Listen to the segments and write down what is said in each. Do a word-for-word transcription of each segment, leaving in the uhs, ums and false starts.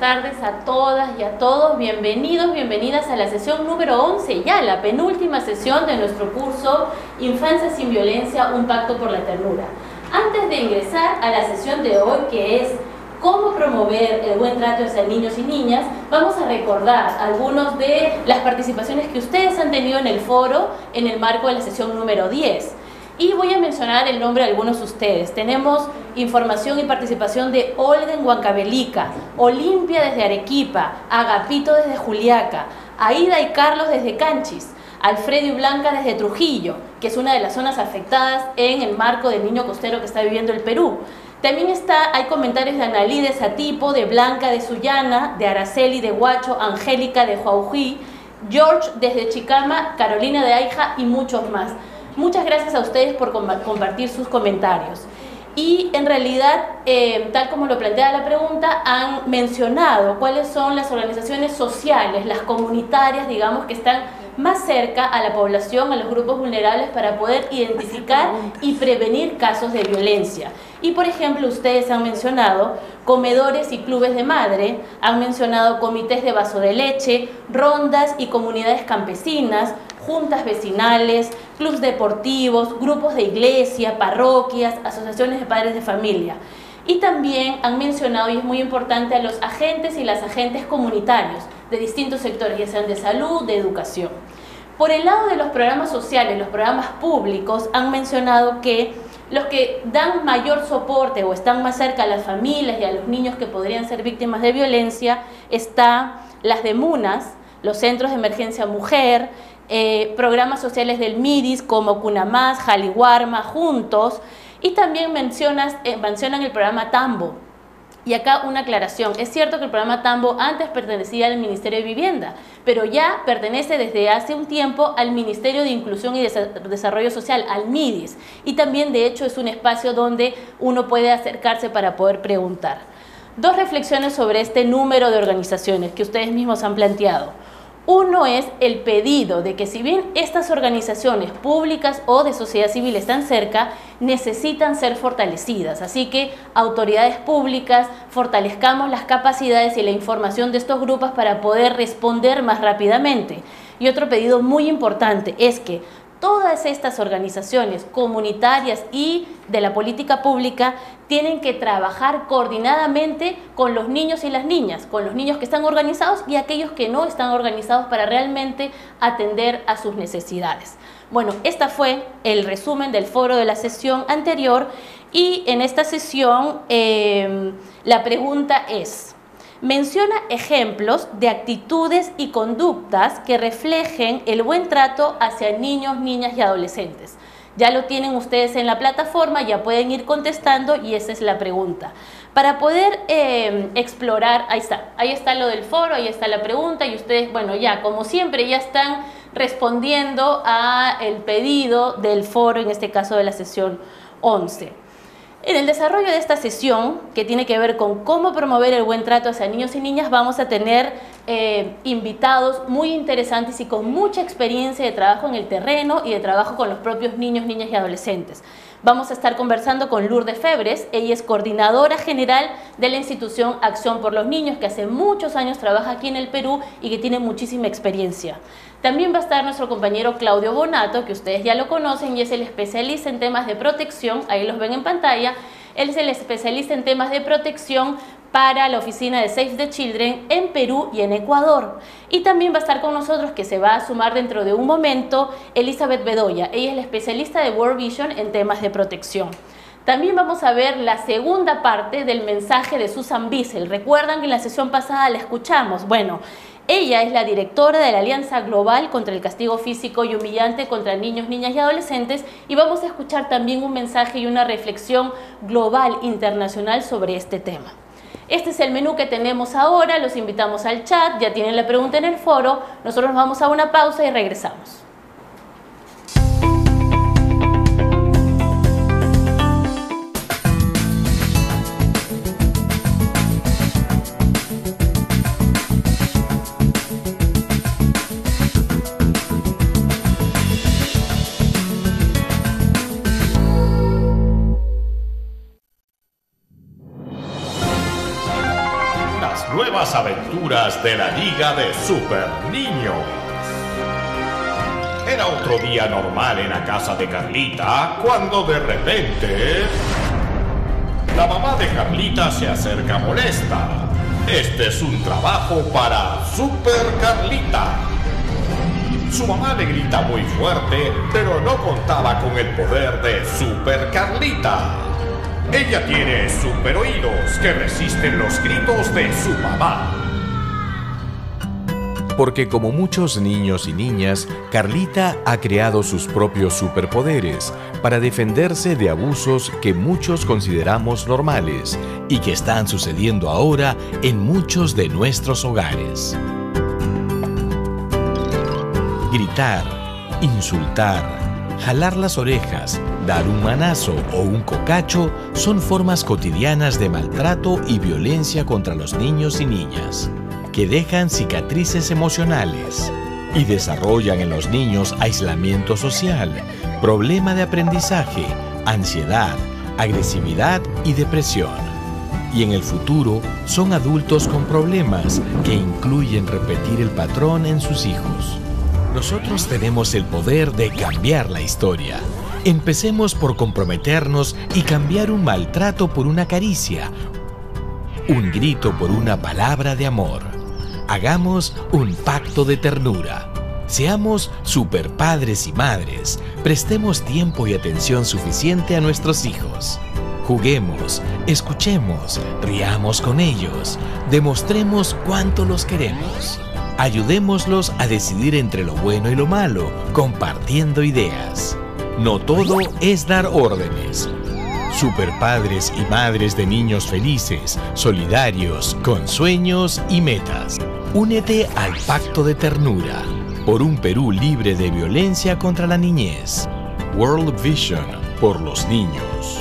tardes a todas y a todos. Bienvenidos, bienvenidas a la sesión número once, ya la penúltima sesión de nuestro curso Infancia sin Violencia, un pacto por la ternura. Antes de ingresar a la sesión de hoy, que es cómo promover el buen trato hacia niños y niñas, vamos a recordar algunas de las participaciones que ustedes han tenido en el foro en el marco de la sesión número diez. Y voy a mencionar el nombre de algunos de ustedes. Tenemos información y participación de Olga en Huancavelica, Olimpia desde Arequipa, Agapito desde Juliaca, Aida y Carlos desde Canchis, Alfredo y Blanca desde Trujillo, que es una de las zonas afectadas en el marco del niño costero que está viviendo el Perú. También está, hay comentarios de Analí de Satipo, de Blanca de Sullana, de Araceli de Huacho, Angélica de Huaují, George desde Chicama, Carolina de Aija y muchos más. Muchas gracias a ustedes por compartir sus comentarios. Y en realidad, eh, tal como lo plantea la pregunta, han mencionado cuáles son las organizaciones sociales, las comunitarias, digamos, que están más cerca a la población, a los grupos vulnerables, para poder identificar y prevenir casos de violencia. Y por ejemplo, ustedes han mencionado comedores y clubes de madre, han mencionado comités de vaso de leche, rondas y comunidades campesinas, juntas vecinales, clubes deportivos, grupos de iglesia, parroquias, asociaciones de padres de familia. Y también han mencionado, y es muy importante, a los agentes y las agentes comunitarios de distintos sectores, ya sean de salud, de educación. Por el lado de los programas sociales, los programas públicos, han mencionado que los que dan mayor soporte o están más cerca a las familias y a los niños que podrían ser víctimas de violencia, están las de MUNAS, los centros de emergencia mujer, eh, programas sociales del MIDIS como Cunamás, Jaliwarma, Juntos, y también mencionas, eh, mencionan el programa Tambo. Y acá una aclaración, es cierto que el programa Tambo antes pertenecía al Ministerio de Vivienda, pero ya pertenece desde hace un tiempo al Ministerio de Inclusión y Desarrollo Social, al MIDIS, y también de hecho es un espacio donde uno puede acercarse para poder preguntar. Dos reflexiones sobre este número de organizaciones que ustedes mismos han planteado. Uno es el pedido de que, si bien estas organizaciones públicas o de sociedad civil están cerca, necesitan ser fortalecidas. Así que autoridades públicas, fortalezcamos las capacidades y la información de estos grupos para poder responder más rápidamente. Y otro pedido muy importante es que todas estas organizaciones comunitarias y de la política pública tienen que trabajar coordinadamente con los niños y las niñas, con los niños que están organizados y aquellos que no están organizados, para realmente atender a sus necesidades. Bueno, este fue el resumen del foro de la sesión anterior, y en esta sesión eh, la pregunta es: menciona ejemplos de actitudes y conductas que reflejen el buen trato hacia niños, niñas y adolescentes. Ya lo tienen ustedes en la plataforma, ya pueden ir contestando, y esa es la pregunta. Para poder eh, explorar, ahí está, ahí está lo del foro, ahí está la pregunta, y ustedes, bueno, ya como siempre, ya están respondiendo al pedido del foro, en este caso de la sesión once. En el desarrollo de esta sesión, que tiene que ver con cómo promover el buen trato hacia niños y niñas, vamos a tener eh, invitados muy interesantes y con mucha experiencia de trabajo en el terreno y de trabajo con los propios niños, niñas y adolescentes. Vamos a estar conversando con Lourdes Febres. Ella es coordinadora general de la institución Acción por los Niños, que hace muchos años trabaja aquí en el Perú y que tiene muchísima experiencia. También va a estar nuestro compañero Claudio Bonato, que ustedes ya lo conocen, y es el especialista en temas de protección, ahí los ven en pantalla. Él es el especialista en temas de protección para la oficina de Save the Children en Perú y en Ecuador. Y también va a estar con nosotros, que se va a sumar dentro de un momento, Elizabeth Bedoya. Ella es la especialista de World Vision en temas de protección. También vamos a ver la segunda parte del mensaje de Susan Bissell. ¿Recuerdan que en la sesión pasada la escuchamos? Bueno, ella es la directora de la Alianza Global contra el Castigo Físico y Humillante contra Niños, Niñas y Adolescentes, y vamos a escuchar también un mensaje y una reflexión global, internacional, sobre este tema. Este es el menú que tenemos ahora. Los invitamos al chat, ya tienen la pregunta en el foro. Nosotros vamos a una pausa y regresamos. Nuevas aventuras de la Liga de Super Niños. Era otro día normal en la casa de Carlita, cuando de repente la mamá de Carlita se acerca molesta. Este es un trabajo para Super Carlita. Su mamá le grita muy fuerte, pero no contaba con el poder de Super Carlita. Ella tiene super oídos que resisten los gritos de su mamá. Porque como muchos niños y niñas, Carlita ha creado sus propios superpoderes para defenderse de abusos que muchos consideramos normales y que están sucediendo ahora en muchos de nuestros hogares. Gritar, insultar, jalar las orejas, dar un manazo o un cocacho son formas cotidianas de maltrato y violencia contra los niños y niñas, que dejan cicatrices emocionales y desarrollan en los niños aislamiento social, problema de aprendizaje, ansiedad, agresividad y depresión. Y en el futuro son adultos con problemas que incluyen repetir el patrón en sus hijos. Nosotros tenemos el poder de cambiar la historia. Empecemos por comprometernos y cambiar un maltrato por una caricia, un grito por una palabra de amor. Hagamos un pacto de ternura. Seamos superpadres y madres. Prestemos tiempo y atención suficiente a nuestros hijos. Juguemos, escuchemos, riamos con ellos. Demostremos cuánto los queremos. Ayudémoslos a decidir entre lo bueno y lo malo, compartiendo ideas. No todo es dar órdenes. Superpadres y madres de niños felices, solidarios, con sueños y metas. Únete al Pacto de Ternura por un Perú libre de violencia contra la niñez. World Vision por los niños.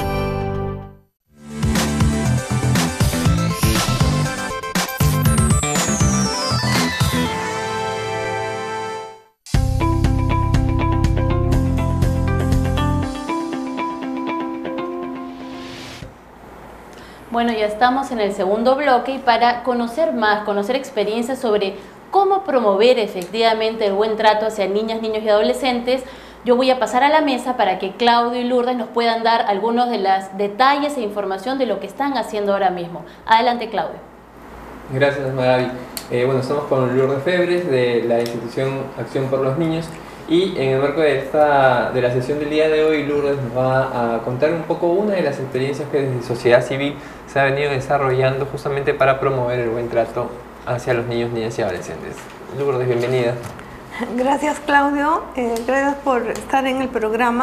Bueno, ya estamos en el segundo bloque y para conocer más, conocer experiencias sobre cómo promover efectivamente el buen trato hacia niñas, niños y adolescentes, yo voy a pasar a la mesa para que Claudio y Lourdes nos puedan dar algunos de los detalles e información de lo que están haciendo ahora mismo. Adelante, Claudio. Gracias, Maravi. Eh, bueno, estamos con Lourdes Febres de la institución Acción por los Niños. Y en el marco de, esta, de la sesión del día de hoy, Lourdes nos va a contar un poco una de las experiencias que desde sociedad civil se ha venido desarrollando justamente para promover el buen trato hacia los niños, niñas y adolescentes. Lourdes, bienvenida. Gracias, Claudio. Eh, gracias por estar en el programa.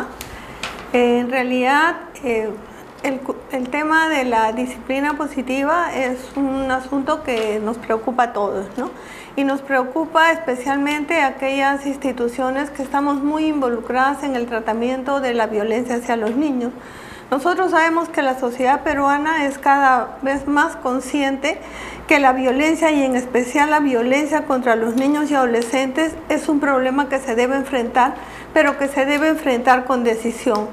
Eh, en realidad, eh, el, el tema de la disciplina positiva es un asunto que nos preocupa a todos, ¿no? Y nos preocupa especialmente a aquellas instituciones que estamos muy involucradas en el tratamiento de la violencia hacia los niños. Nosotros sabemos que la sociedad peruana es cada vez más consciente que la violencia y en especial la violencia contra los niños y adolescentes es un problema que se debe enfrentar, pero que se debe enfrentar con decisión.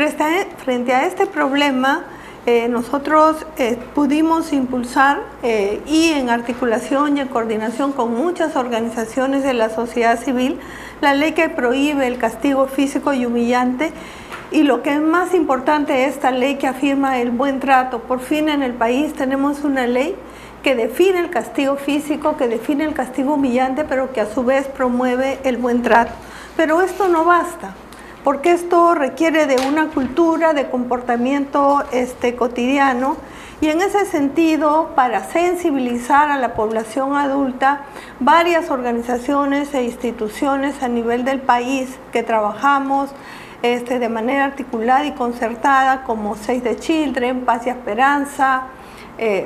Frente a este problema, Eh, nosotros eh, pudimos impulsar eh, y en articulación y en coordinación con muchas organizaciones de la sociedad civil la ley que prohíbe el castigo físico y humillante, y lo que es más importante, esta ley que afirma el buen trato. Por fin en el país tenemos una ley que define el castigo físico, que define el castigo humillante, pero que a su vez promueve el buen trato. Pero esto no basta, porque esto requiere de una cultura de comportamiento este, cotidiano, y en ese sentido, para sensibilizar a la población adulta, varias organizaciones e instituciones a nivel del país que trabajamos este, de manera articulada y concertada, como Save the Children, Paz y Esperanza, eh,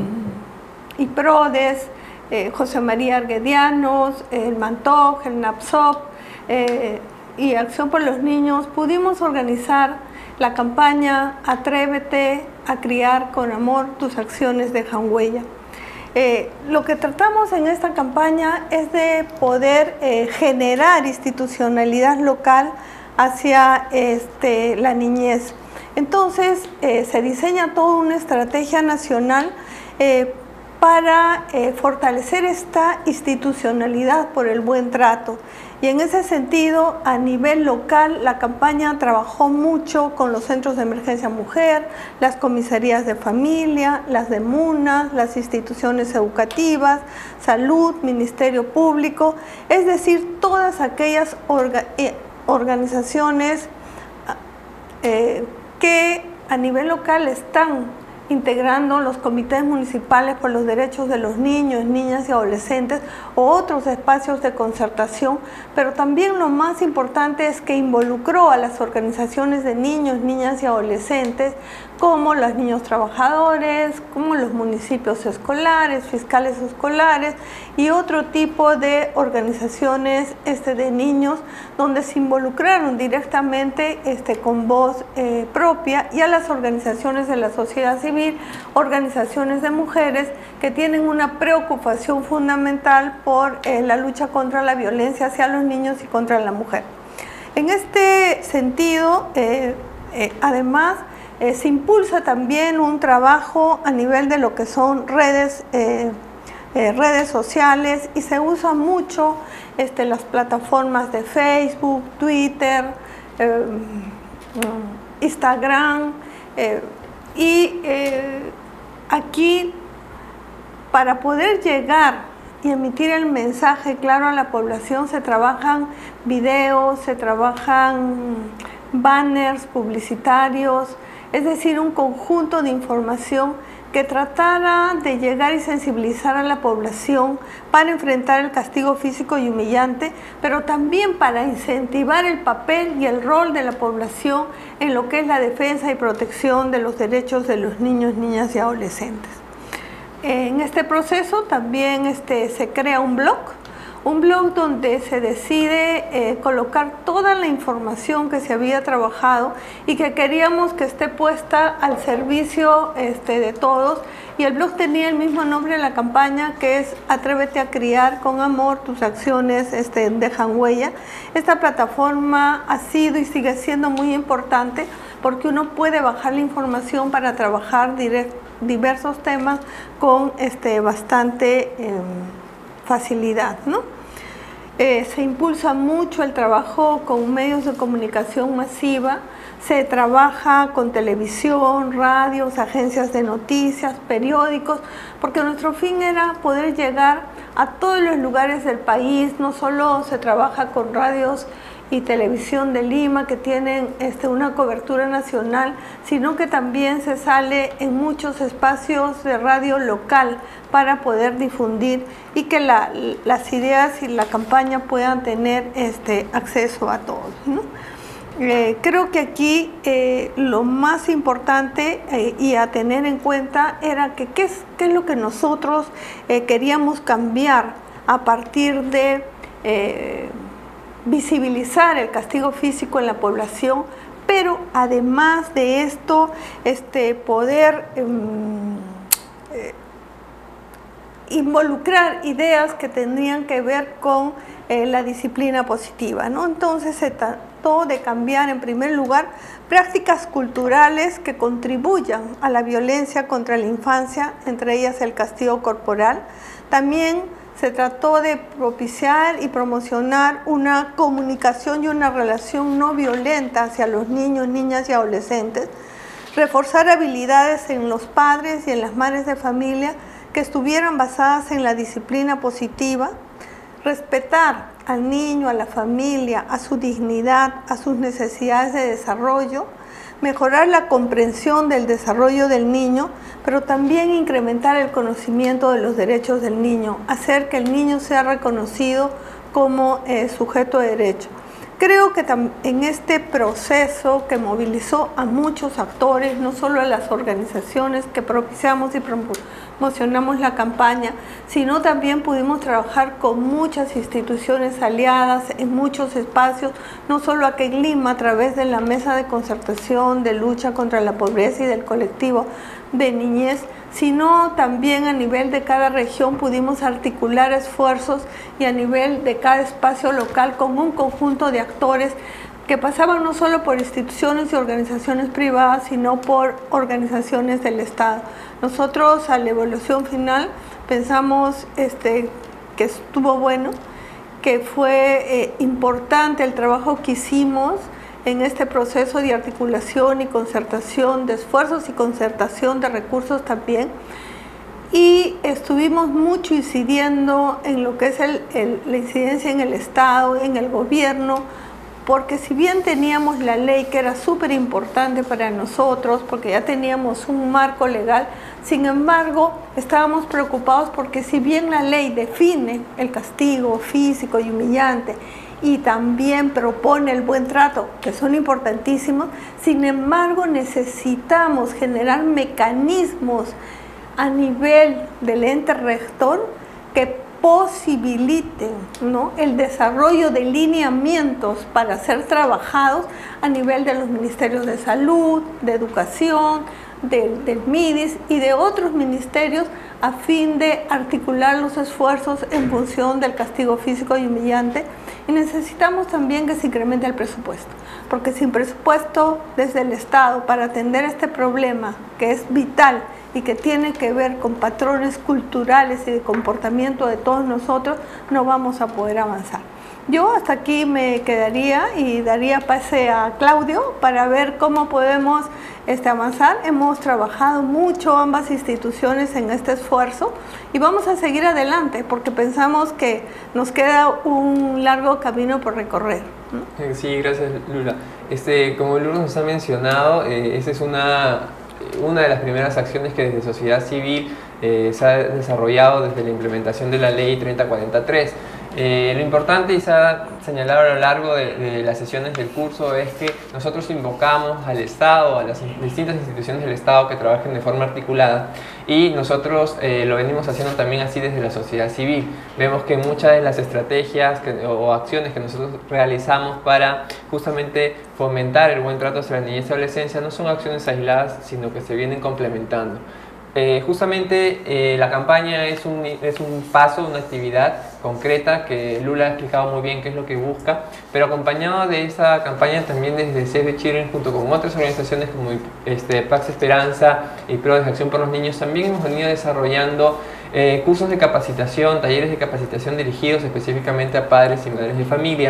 y PRODES, eh, José María Arguedianos, el MANTOG, el NAPSOP, eh, y Acción por los Niños, pudimos organizar la campaña Atrévete a criar con amor, tus acciones dejan huella. Eh, lo que tratamos en esta campaña es de poder eh, generar institucionalidad local hacia este, la niñez. Entonces eh, se diseña toda una estrategia nacional eh, para eh, fortalecer esta institucionalidad por el buen trato. Y en ese sentido, a nivel local, la campaña trabajó mucho con los centros de emergencia mujer, las comisarías de familia, las de MUNA, las instituciones educativas, salud, Ministerio Público, es decir, todas aquellas orga eh, organizaciones eh, que a nivel local están integrando los comités municipales por los derechos de los niños, niñas y adolescentes o otros espacios de concertación, pero también lo más importante es que involucró a las organizaciones de niños, niñas y adolescentes, como los niños trabajadores, como los municipios escolares, fiscales escolares y otro tipo de organizaciones este, de niños, donde se involucraron directamente este, con voz eh, propia, y a las organizaciones de la sociedad civil, organizaciones de mujeres que tienen una preocupación fundamental por eh, la lucha contra la violencia hacia los niños y contra la mujer. En este sentido, eh, eh, además, Eh, se impulsa también un trabajo a nivel de lo que son redes, eh, eh, redes sociales, y se usa mucho este, las plataformas de Facebook, Twitter, eh, Instagram, eh, y eh, aquí para poder llegar y emitir el mensaje claro a la población se trabajan videos, se trabajan banners publicitarios, es decir, un conjunto de información que tratara de llegar y sensibilizar a la población para enfrentar el castigo físico y humillante, pero también para incentivar el papel y el rol de la población en lo que es la defensa y protección de los derechos de los niños, niñas y adolescentes. En este proceso también este, se crea un blog, un blog donde se decide eh, colocar toda la información que se había trabajado y que queríamos que esté puesta al servicio este, de todos, y el blog tenía el mismo nombre de la campaña, que es Atrévete a criar con amor, tus acciones este, dejan huella. Esta plataforma ha sido y sigue siendo muy importante porque uno puede bajar la información para trabajar direct, diversos temas con este, bastante eh, facilidad, ¿no? Eh, se impulsa mucho el trabajo con medios de comunicación masiva, se trabaja con televisión, radios, agencias de noticias, periódicos, porque nuestro fin era poder llegar a todos los lugares del país. No solo se trabaja con radios y televisión de Lima, que tienen este, una cobertura nacional, sino que también se sale en muchos espacios de radio local para poder difundir y que la, las ideas y la campaña puedan tener este, acceso a todos, ¿no? Eh, creo que aquí eh, lo más importante eh, y a tener en cuenta era que qué es, qué es lo que nosotros eh, queríamos cambiar a partir de eh, visibilizar el castigo físico en la población, pero además de esto, este, poder eh, eh, involucrar ideas que tendrían que ver con eh, la disciplina positiva, ¿no? Entonces se trató de cambiar en primer lugar prácticas culturales que contribuyan a la violencia contra la infancia, entre ellas el castigo corporal. También se trató de propiciar y promocionar una comunicación y una relación no violenta hacia los niños, niñas y adolescentes, reforzar habilidades en los padres y en las madres de familia que estuvieran basadas en la disciplina positiva, respetar al niño, a la familia, a su dignidad, a sus necesidades de desarrollo, mejorar la comprensión del desarrollo del niño, pero también incrementar el conocimiento de los derechos del niño, hacer que el niño sea reconocido como eh, sujeto de derecho. Creo que en este proceso que movilizó a muchos actores, no solo a las organizaciones que propiciamos y promocionamos la campaña, sino también pudimos trabajar con muchas instituciones aliadas en muchos espacios, no solo aquí en Lima, a través de la Mesa de Concertación de Lucha contra la Pobreza y del colectivo de niñez, sino también a nivel de cada región pudimos articular esfuerzos y a nivel de cada espacio local con un conjunto de actores que pasaban no solo por instituciones y organizaciones privadas, sino por organizaciones del Estado. Nosotros a la evaluación final pensamos este, que estuvo bueno, que fue eh, importante el trabajo que hicimos en este proceso de articulación y concertación de esfuerzos y concertación de recursos también. Y estuvimos mucho incidiendo en lo que es el, el, la incidencia en el Estado, en el gobierno, porque si bien teníamos la ley que era súper importante para nosotros, porque ya teníamos un marco legal, sin embargo estábamos preocupados porque si bien la ley define el castigo físico y humillante y también propone el buen trato, que son importantísimos, sin embargo necesitamos generar mecanismos a nivel del ente rector que posibiliten, ¿no?, el desarrollo de lineamientos para ser trabajados a nivel de los ministerios de salud, de educación, del, del MIDIS y de otros ministerios a fin de articular los esfuerzos en función del castigo físico y humillante. Y necesitamos también que se incremente el presupuesto, porque sin presupuesto desde el Estado para atender este problema que es vital y que tiene que ver con patrones culturales y de comportamiento de todos nosotros, no vamos a poder avanzar. Yo hasta aquí me quedaría y daría pase a Claudio para ver cómo podemos este, avanzar. Hemos trabajado mucho ambas instituciones en este esfuerzo y vamos a seguir adelante porque pensamos que nos queda un largo camino por recorrer, ¿no? Sí, gracias Lula. Este, como Lula nos ha mencionado, eh, esa es una... una de las primeras acciones que desde sociedad civil eh, se ha desarrollado desde la implementación de la ley treinta cuarenta y tres. Eh, lo importante, y se ha señalado a lo largo de, de las sesiones del curso, es que nosotros invocamos al Estado, a las distintas instituciones del Estado que trabajen de forma articulada, y nosotros eh, lo venimos haciendo también así desde la sociedad civil. Vemos que muchas de las estrategias que, o acciones que nosotros realizamos para justamente fomentar el buen trato hacia la niñez y adolescencia no son acciones aisladas, sino que se vienen complementando. Eh, justamente eh, la campaña es un, es un paso, una actividad concreta que Lula ha explicado muy bien qué es lo que busca, pero acompañado de esa campaña también desde Save the Children junto con otras organizaciones como este, Pax Esperanza y Pro de Acción por los Niños, también hemos venido desarrollando eh, cursos de capacitación, talleres de capacitación dirigidos específicamente a padres y madres de familia,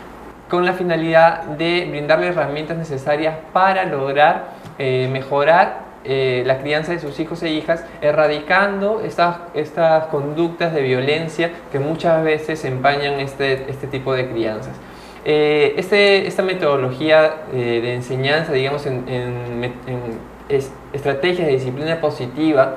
con la finalidad de brindarles herramientas necesarias para lograr eh, mejorar Eh, la crianza de sus hijos e hijas, erradicando estas, estas conductas de violencia que muchas veces empañan este, este tipo de crianzas. Eh, este, esta metodología eh, de enseñanza, digamos, en, en, en es, estrategias de disciplina positiva,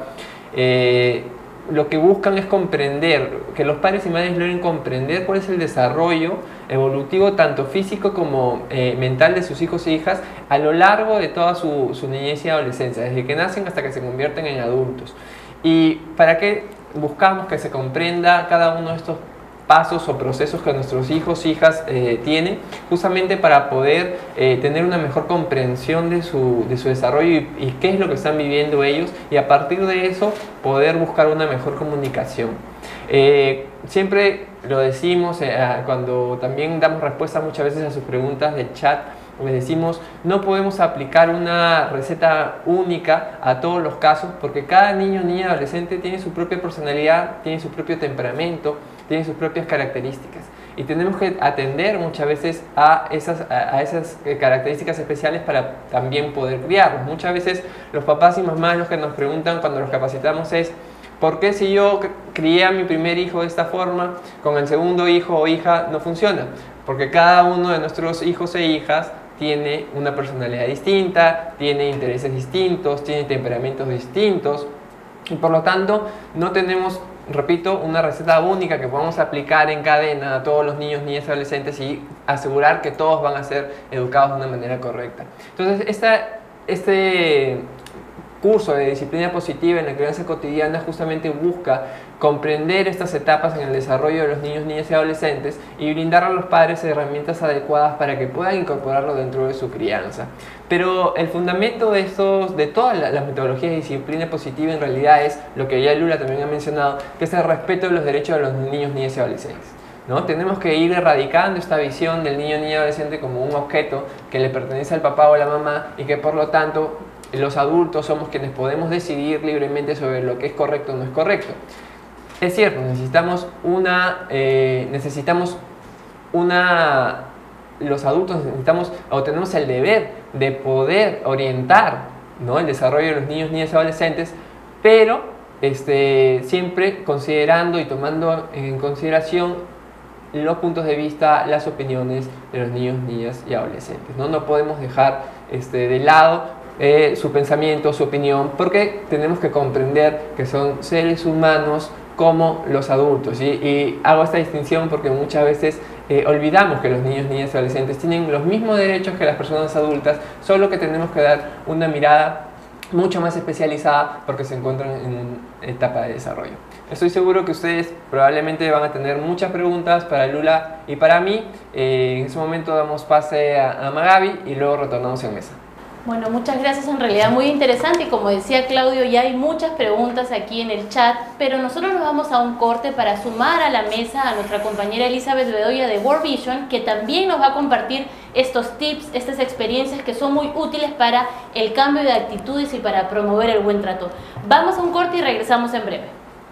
eh, lo que buscan es comprender, que los padres y madres logren comprender cuál es el desarrollo evolutivo tanto físico como eh, mental de sus hijos e hijas a lo largo de toda su, su niñez y adolescencia, desde que nacen hasta que se convierten en adultos. ¿Y para qué buscamos que se comprenda cada uno de estos pasos o procesos que nuestros hijos e hijas eh, tienen? Justamente para poder eh, tener una mejor comprensión de su, de su desarrollo y, y qué es lo que están viviendo ellos, y a partir de eso poder buscar una mejor comunicación. Eh, siempre lo decimos eh, cuando también damos respuesta muchas veces a sus preguntas del chat, les decimos, no podemos aplicar una receta única a todos los casos porque cada niño, niña, adolescente tiene su propia personalidad, tiene su propio temperamento, tiene sus propias características y tenemos que atender muchas veces a esas, a esas características especiales para también poder criarlos. Muchas veces los papás y mamás los que nos preguntan cuando los capacitamos es ¿por qué si yo crié a mi primer hijo de esta forma, con el segundo hijo o hija no funciona? Porque cada uno de nuestros hijos e hijas tiene una personalidad distinta, tiene intereses distintos, tiene temperamentos distintos y por lo tanto no tenemos, repito, una receta única que podamos aplicar en cadena a todos los niños, niñas y adolescentes y asegurar que todos van a ser educados de una manera correcta. Entonces, esta, este curso de disciplina positiva en la crianza cotidiana justamente busca comprender estas etapas en el desarrollo de los niños, niñas y adolescentes y brindar a los padres herramientas adecuadas para que puedan incorporarlo dentro de su crianza. Pero el fundamento de, estos, de todas las metodologías de disciplina positiva en realidad es lo que ya Lula también ha mencionado, que es el respeto de los derechos de los niños, niñas y adolescentes. ¿no? Tenemos que ir erradicando esta visión del niño, niña, adolescente como un objeto que le pertenece al papá o a la mamá y que por lo tanto los adultos somos quienes podemos decidir libremente sobre lo que es correcto o no es correcto. Es cierto, necesitamos una, eh, necesitamos una, los adultos necesitamos o tenemos el deber de poder orientar, ¿no?, el desarrollo de los niños, niñas y adolescentes, pero este, siempre considerando y tomando en consideración los puntos de vista, las opiniones de los niños, niñas y adolescentes, ¿no? No podemos dejar este, de lado eh, su pensamiento, su opinión, porque tenemos que comprender que son seres humanos como los adultos, ¿sí? Y hago esta distinción porque muchas veces eh, olvidamos que los niños, niñas y adolescentes tienen los mismos derechos que las personas adultas, solo que tenemos que dar una mirada mucho más especializada porque se encuentran en una etapa de desarrollo. Estoy seguro que ustedes probablemente van a tener muchas preguntas para Lula y para mí. Eh, en ese momento damos pase a, a Magabi y luego retornamos en mesa. Bueno, muchas gracias, en realidad muy interesante, y como decía Claudio, ya hay muchas preguntas aquí en el chat, pero nosotros nos vamos a un corte para sumar a la mesa a nuestra compañera Elizabeth Bedoya de World Vision, que también nos va a compartir estos tips, estas experiencias que son muy útiles para el cambio de actitudes y para promover el buen trato. Vamos a un corte y regresamos en breve.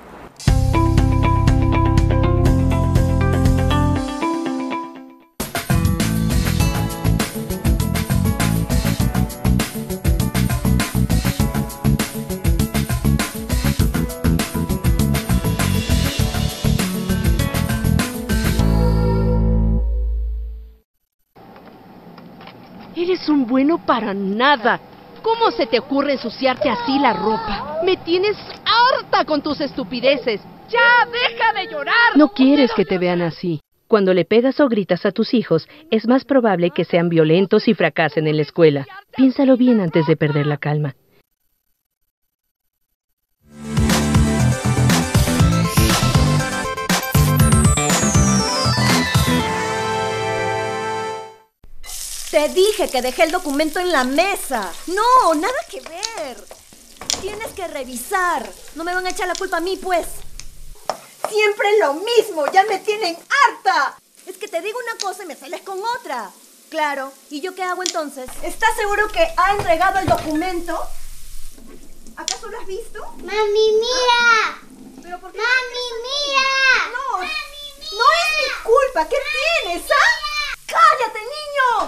Eres un bueno para nada. ¿Cómo se te ocurre ensuciarte así la ropa? Me tienes harta con tus estupideces. ¡Ya, deja de llorar! No quieres que te vean así. Cuando le pegas o gritas a tus hijos, es más probable que sean violentos y fracasen en la escuela. Piénsalo bien antes de perder la calma. Te dije que dejé el documento en la mesa. No, nada que ver. Tienes que revisar. No me van a echar la culpa a mí, pues. Siempre lo mismo. Ya me tienen harta. Es que te digo una cosa y me sales con otra. Claro. ¿Y yo qué hago entonces? ¿Estás seguro que ha entregado el documento? ¿Acaso lo has visto? ¡Mami, mira! ¿Pero por qué? ¡Mami, mira! No, ¡Mami, mira! no es mi culpa. ¿Qué tienes, ah? ¡Cállate, niño!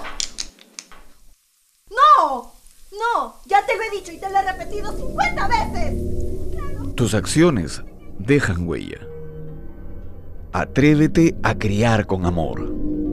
¡No! ¡No! Ya te lo he dicho y te lo he repetido cincuenta veces. ¿Claro? Tus acciones dejan huella. Atrévete a criar con amor.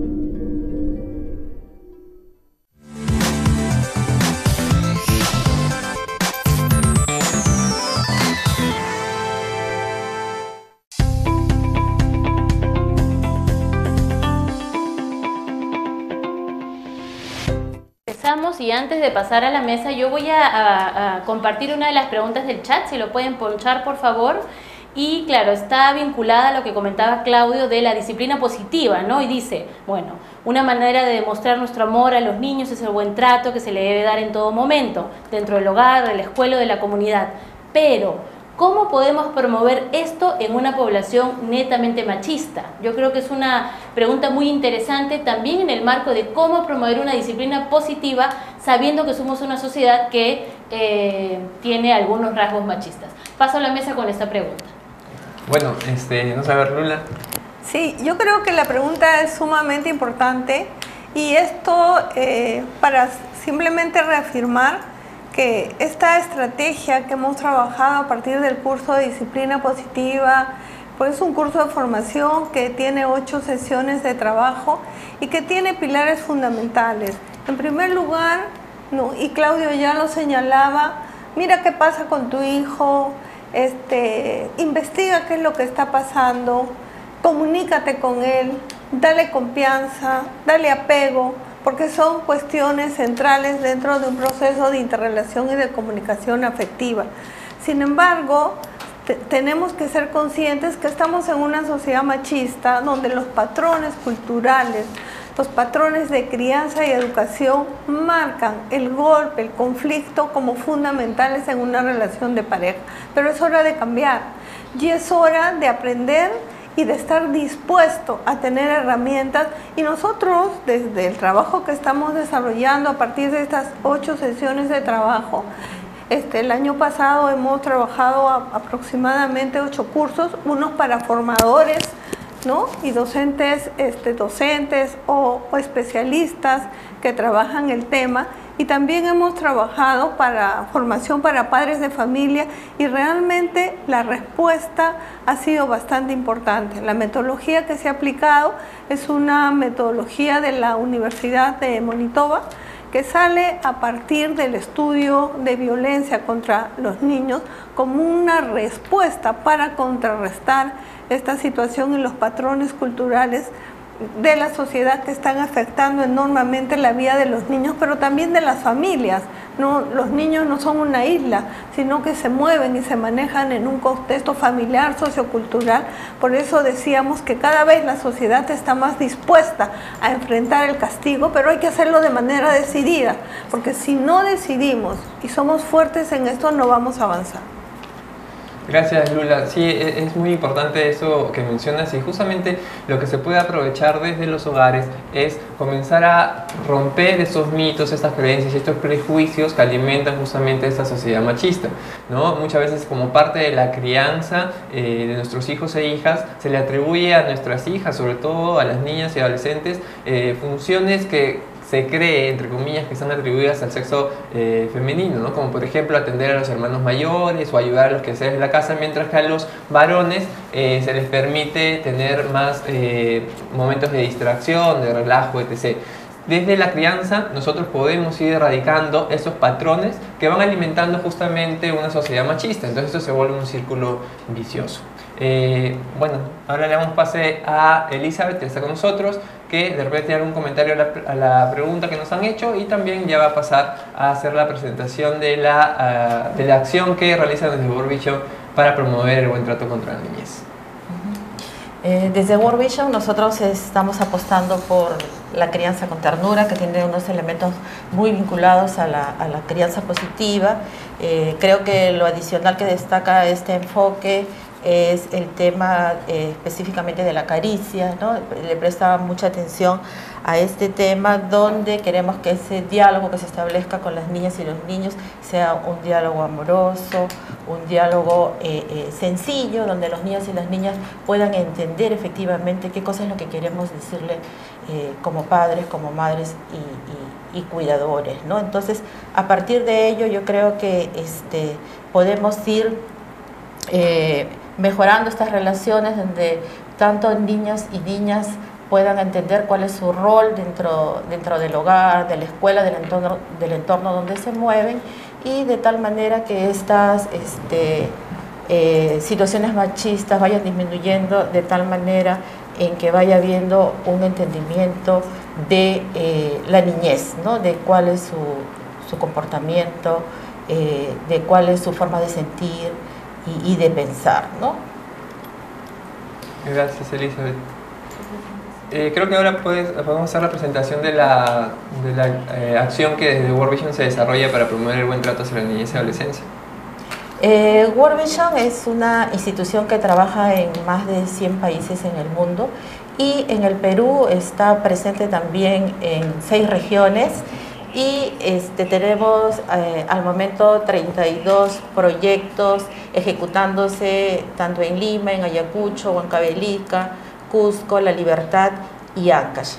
Y antes de pasar a la mesa, yo voy a, a, a compartir una de las preguntas del chat, si lo pueden ponchar por favor. Y claro, está vinculada a lo que comentaba Claudio de la disciplina positiva, ¿no? Y dice, bueno, una manera de demostrar nuestro amor a los niños es el buen trato que se le debe dar en todo momento, dentro del hogar, de la escuela o de la comunidad. Pero, ¿cómo podemos promover esto en una población netamente machista? Yo creo que es una pregunta muy interesante también en el marco de cómo promover una disciplina positiva sabiendo que somos una sociedad que eh, tiene algunos rasgos machistas. Paso a la mesa con esta pregunta. Bueno, este, no saber, Lula. Sí, yo creo que la pregunta es sumamente importante y esto eh, para simplemente reafirmar que esta estrategia que hemos trabajado a partir del curso de disciplina positiva, pues es un curso de formación que tiene ocho sesiones de trabajo y que tiene pilares fundamentales. En primer lugar, no, y Claudio ya lo señalaba, mira qué pasa con tu hijo, este, investiga qué es lo que está pasando, comunícate con él, dale confianza, dale apego, porque son cuestiones centrales dentro de un proceso de interrelación y de comunicación afectiva. Sin embargo, te, tenemos que ser conscientes que estamos en una sociedad machista donde los patrones culturales, los patrones de crianza y educación marcan el golpe, el conflicto como fundamentales en una relación de pareja. Pero es hora de cambiar y es hora de aprender y de estar dispuesto a tener herramientas. Y nosotros, desde el trabajo que estamos desarrollando a partir de estas ocho sesiones de trabajo, este, el año pasado hemos trabajado a, aproximadamente ocho cursos, unos para formadores, ¿no? Y docentes, este, docentes o, o especialistas que trabajan el tema, y también hemos trabajado para formación para padres de familia, y realmente la respuesta ha sido bastante importante. La metodología que se ha aplicado es una metodología de la Universidad de Manitoba, que sale a partir del estudio de violencia contra los niños como una respuesta para contrarrestar esta situación y los patrones culturales de la sociedad que están afectando enormemente la vida de los niños, pero también de las familias. No, los niños no son una isla, sino que se mueven y se manejan en un contexto familiar, sociocultural. Por eso decíamos que cada vez la sociedad está más dispuesta a enfrentar el castigo, pero hay que hacerlo de manera decidida, porque si no decidimos y somos fuertes en esto, no vamos a avanzar. Gracias, Lula. Sí, es muy importante eso que mencionas, y justamente lo que se puede aprovechar desde los hogares es comenzar a romper esos mitos, estas creencias y estos prejuicios que alimentan justamente esta sociedad machista, ¿no? Muchas veces, como parte de la crianza eh, de nuestros hijos e hijas, se le atribuye a nuestras hijas, sobre todo a las niñas y adolescentes, eh, funciones que se cree, entre comillas, que están atribuidas al sexo eh, femenino, ¿no? Como por ejemplo atender a los hermanos mayores o ayudar a los quehaceres de la casa, mientras que a los varones eh, se les permite tener más eh, momentos de distracción, de relajo, etcétera. Desde la crianza nosotros podemos ir erradicando esos patrones que van alimentando justamente una sociedad machista. Entonces esto se vuelve un círculo vicioso. Eh, bueno, ahora le damos pase a Elizabeth, que está con nosotros, que de repente tiene algún comentario a la, a la pregunta que nos han hecho, y también ya va a pasar a hacer la presentación de la, uh, de la acción que realizan desde World Vision para promover el buen trato contra la niñez. Eh, desde World Vision nosotros estamos apostando por la crianza con ternura, que tiene unos elementos muy vinculados a la, a la crianza positiva. Eh, creo que lo adicional que destaca este enfoque es el tema eh, específicamente de la caricia, ¿no? Le presta mucha atención a este tema, donde queremos que ese diálogo que se establezca con las niñas y los niños sea un diálogo amoroso, un diálogo eh, eh, sencillo, donde los niños y las niñas puedan entender efectivamente qué cosa es lo que queremos decirle eh, como padres, como madres y, y, y cuidadores, ¿no? Entonces, a partir de ello, yo creo que este, podemos ir eh, mejorando estas relaciones, donde tanto niños y niñas puedan entender cuál es su rol dentro, dentro del hogar, de la escuela, del entorno, del entorno donde se mueven, y de tal manera que estas este, eh, situaciones machistas vayan disminuyendo, de tal manera en que vaya habiendo un entendimiento de eh, la niñez, ¿no? De cuál es su, su comportamiento, eh, de cuál es su forma de sentir y, y de pensar, ¿no? Gracias, Elizabeth. Eh, creo que ahora puedes, podemos hacer la presentación de la, de la eh, acción que desde World Vision se desarrolla para promover el buen trato hacia la niñez y adolescencia. Eh, World Vision es una institución que trabaja en más de cien países en el mundo, y en el Perú está presente también en seis regiones, y este, tenemos eh, al momento treinta y dos proyectos ejecutándose tanto en Lima, en Ayacucho, Huancavelica, Cusco, La Libertad y Ancash.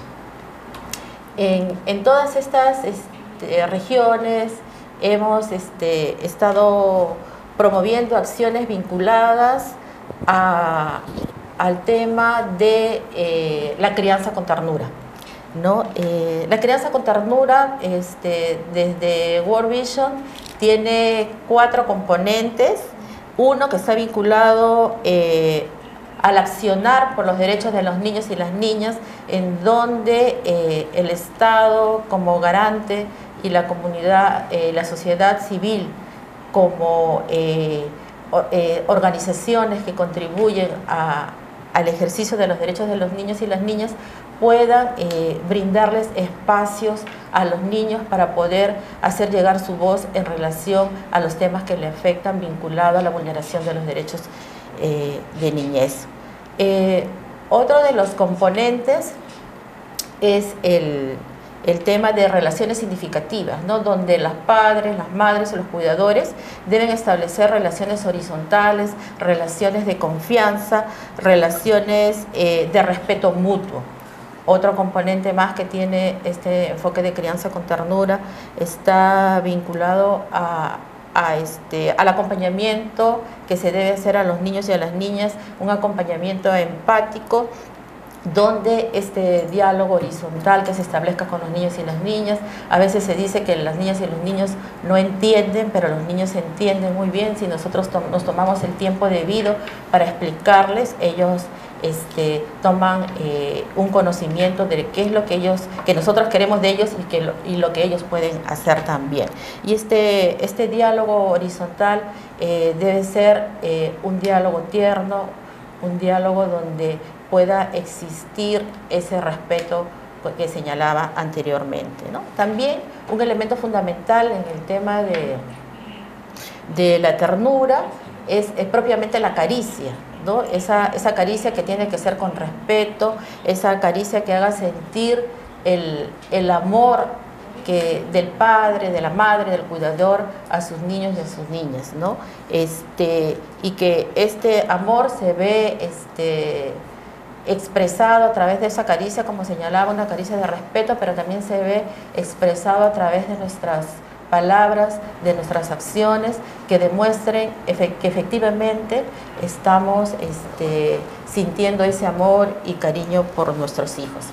En, en todas estas este, regiones hemos este, estado promoviendo acciones vinculadas a, al tema de eh, la crianza con ternura, ¿no? Eh, la crianza con ternura, este, desde World Vision, tiene cuatro componentes. Uno que está vinculado eh, al accionar por los derechos de los niños y las niñas, en donde eh, el Estado como garante y la comunidad, eh, la sociedad civil como eh, eh, organizaciones que contribuyen a, al ejercicio de los derechos de los niños y las niñas, puedan eh, brindarles espacios a los niños para poder hacer llegar su voz en relación a los temas que le afectan, vinculado a la vulneración de los derechos eh, de niñez. Eh, otro de los componentes es el, el tema de relaciones significativas, ¿no? Donde los padres, las madres o los cuidadores deben establecer relaciones horizontales, relaciones de confianza, relaciones eh, de respeto mutuo. Otro componente más que tiene este enfoque de crianza con ternura está vinculado a, a este, al acompañamiento que se debe hacer a los niños y a las niñas, un acompañamiento empático, donde este diálogo horizontal que se establezca con los niños y las niñas. A veces se dice que las niñas y los niños no entienden, pero los niños entienden muy bien. Si nosotros to nos tomamos el tiempo debido para explicarles, ellos este, toman eh, un conocimiento de qué es lo que ellos, que nosotros queremos de ellos y, que lo, y lo que ellos pueden hacer también. Y este, este diálogo horizontal eh, debe ser eh, un diálogo tierno, un diálogo donde pueda existir ese respeto que señalaba anteriormente, ¿no? También un elemento fundamental en el tema de, de la ternura es, es propiamente la caricia, ¿no? Esa, esa caricia que tiene que ser con respeto, esa caricia que haga sentir el, el amor que del padre, de la madre, del cuidador a sus niños y a sus niñas, ¿no? Este, y que este amor se ve este, expresado a través de esa caricia, como señalaba, una caricia de respeto, pero también se ve expresado a través de nuestras palabras, de nuestras acciones, que demuestren efe- que efectivamente estamos este, sintiendo ese amor y cariño por nuestros hijos.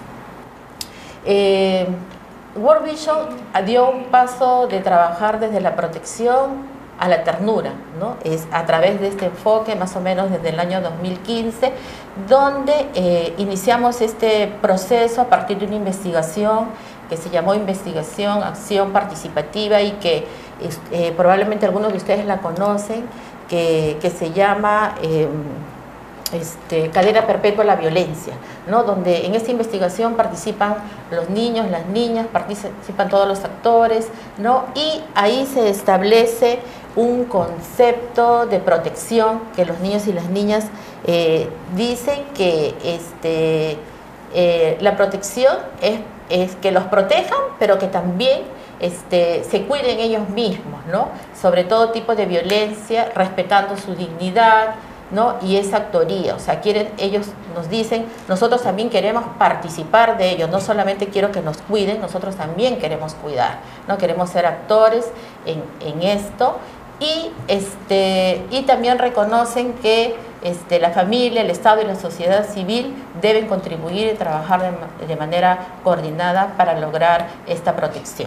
Eh, World Vision dio un paso de trabajar desde la protección a la ternura, ¿no? Es a través de este enfoque, más o menos desde el año dos mil quince, donde eh, iniciamos este proceso a partir de una investigación que se llamó Investigación Acción Participativa y que eh, probablemente algunos de ustedes la conocen, que, que se llama eh, este, Cadena Perpetua a la Violencia, ¿no? Donde en esta investigación participan los niños, las niñas, participan todos los actores, ¿no? Y ahí se establece un concepto de protección que los niños y las niñas eh, dicen que este, eh, la protección es, es que los protejan, pero que también este, se cuiden ellos mismos, ¿no? Sobre todo tipo de violencia, respetando su dignidad, ¿no? Y esa actoría, o sea, quieren, ellos nos dicen, nosotros también queremos participar de ellos, no solamente quiero que nos cuiden, nosotros también queremos cuidar, ¿no? Queremos ser actores en, en esto. Y, este, y también reconocen que este, la familia, el Estado y la sociedad civil deben contribuir y trabajar de, de manera coordinada para lograr esta protección.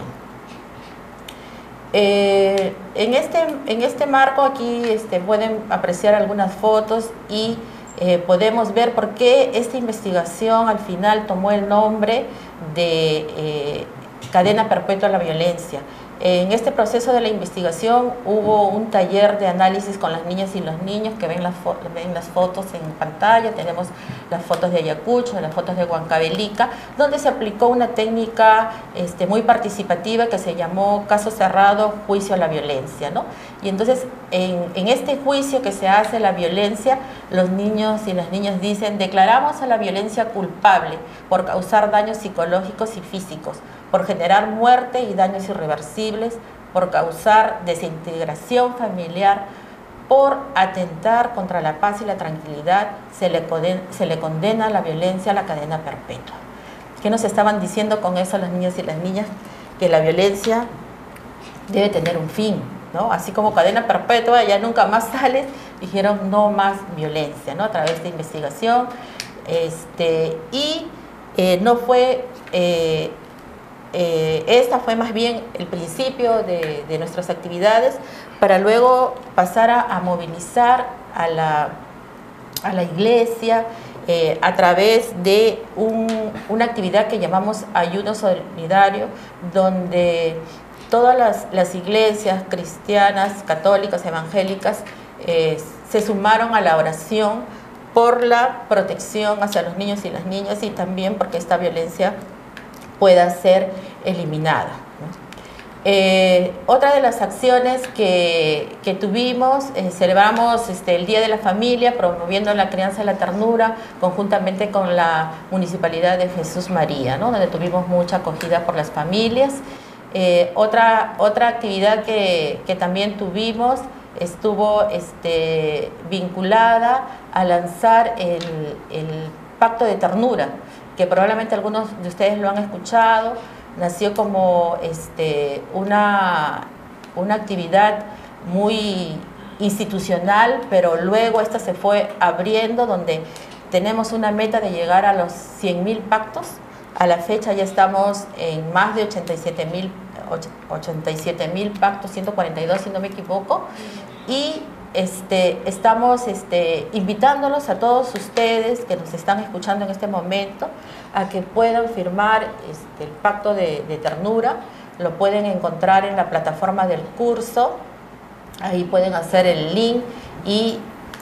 Eh, en, este, en este marco aquí este, pueden apreciar algunas fotos y eh, podemos ver por qué esta investigación al final tomó el nombre de eh, Cadena Perpetua a la Violencia. En este proceso de la investigación hubo un taller de análisis con las niñas y los niños que ven las, ven las fotos en pantalla. Tenemos las fotos de Ayacucho, las fotos de Huancavelica, donde se aplicó una técnica este, muy participativa que se llamó caso cerrado, juicio a la violencia, ¿no? Y entonces en, en este juicio que se hace a la violencia, los niños y las niñas dicen: declaramos a la violencia culpable por causar daños psicológicos y físicos, por generar muerte y daños irreversibles, por causar desintegración familiar, por atentar contra la paz y la tranquilidad, se le, se le condena la violencia a la cadena perpetua. ¿Qué nos estaban diciendo con eso las niñas y las niñas? Que la violencia debe tener un fin, ¿no? Así como cadena perpetua, ya nunca más sales, dijeron no más violencia, ¿no? A través de investigación, este, y eh, no fue... Eh, Eh, esta fue más bien el principio de, de nuestras actividades para luego pasar a, a movilizar a la, a la iglesia eh, a través de un, una actividad que llamamos ayuno solidario, donde todas las, las iglesias cristianas, católicas, evangélicas eh, se sumaron a la oración por la protección hacia los niños y las niñas y también porque esta violencia pueda ser eliminada, ¿no? Eh, otra de las acciones que, que tuvimos, eh, celebramos este, el Día de la Familia, promoviendo la crianza y la ternura, conjuntamente con la Municipalidad de Jesús María, ¿no? Donde tuvimos mucha acogida por las familias. Eh, otra, otra actividad que, que también tuvimos estuvo este, vinculada a lanzar el, el Pacto de Ternura, que probablemente algunos de ustedes lo han escuchado. Nació como este, una, una actividad muy institucional, pero luego esta se fue abriendo, donde tenemos una meta de llegar a los cien mil pactos. A la fecha ya estamos en más de ochenta y siete mil pactos, ciento cuarenta y dos si no me equivoco, y este, estamos este, invitándolos a todos ustedes que nos están escuchando en este momento a que puedan firmar este, el Pacto de, de Ternura. Lo pueden encontrar en la plataforma del curso, ahí pueden hacer el link y,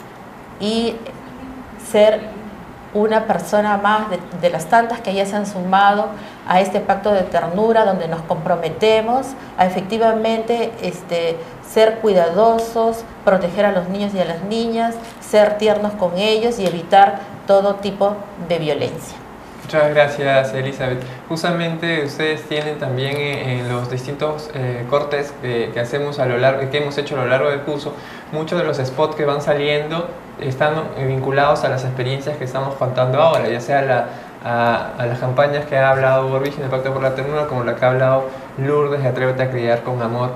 y ser una persona más de, de las tantas que ya se han sumado a este Pacto de Ternura, donde nos comprometemos a efectivamente este, ser cuidadosos, proteger a los niños y a las niñas, ser tiernos con ellos y evitar todo tipo de violencia. Muchas gracias, Elizabeth. Justamente ustedes tienen también en los distintos eh, cortes que, que hacemos a lo largo, que hemos hecho a lo largo del curso, muchos de los spots que van saliendo están vinculados a las experiencias que estamos contando ahora, ya sea la, a, a las campañas que ha hablado World Vision, el Pacto por la Ternura, como la que ha hablado Lourdes de Atrévete a Criar con Amor.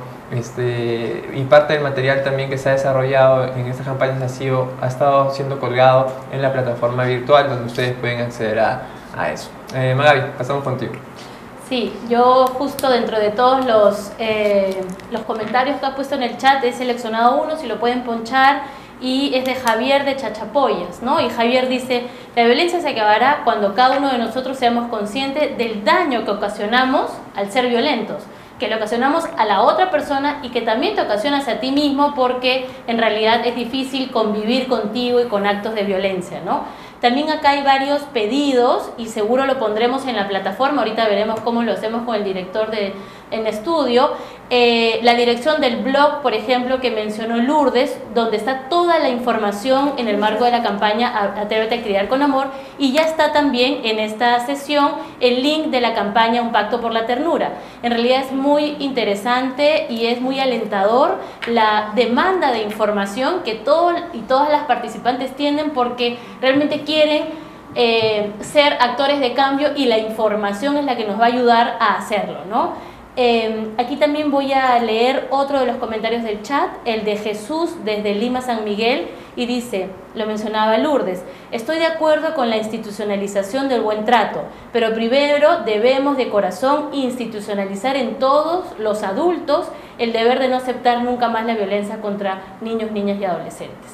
Este, y parte del material también que se ha desarrollado en estas campañas ha, sido, ha estado siendo colgado en la plataforma virtual, donde ustedes pueden acceder a, a eso. Eh, Magabi, pasamos contigo. Sí, yo justo dentro de todos los, eh, los comentarios que has puesto en el chat he seleccionado uno, si lo pueden ponchar, y es de Javier de Chachapoyas, ¿no? Y Javier dice: la violencia se acabará cuando cada uno de nosotros seamos conscientes del daño que ocasionamos al ser violentos, que le ocasionamos a la otra persona y que también te ocasionas a ti mismo, porque en realidad es difícil convivir contigo y con actos de violencia, ¿no? También acá hay varios pedidos y seguro lo pondremos en la plataforma, ahorita veremos cómo lo hacemos con el director de, en estudio. Eh, la dirección del blog, por ejemplo, que mencionó Lourdes, donde está toda la información en el marco de la campaña Atrévete a Criar con Amor, y ya está también en esta sesión el link de la campaña Un Pacto por la Ternura. En realidad es muy interesante y es muy alentador la demanda de información que todos y todas las participantes tienen, porque realmente quieren eh, ser actores de cambio y la información es la que nos va a ayudar a hacerlo, ¿no? Eh, aquí también voy a leer otro de los comentarios del chat, el de Jesús desde Lima, San Miguel, y dice, lo mencionaba Lourdes: estoy de acuerdo con la institucionalización del buen trato, pero primero debemos de corazón institucionalizar en todos los adultos el deber de no aceptar nunca más la violencia contra niños, niñas y adolescentes.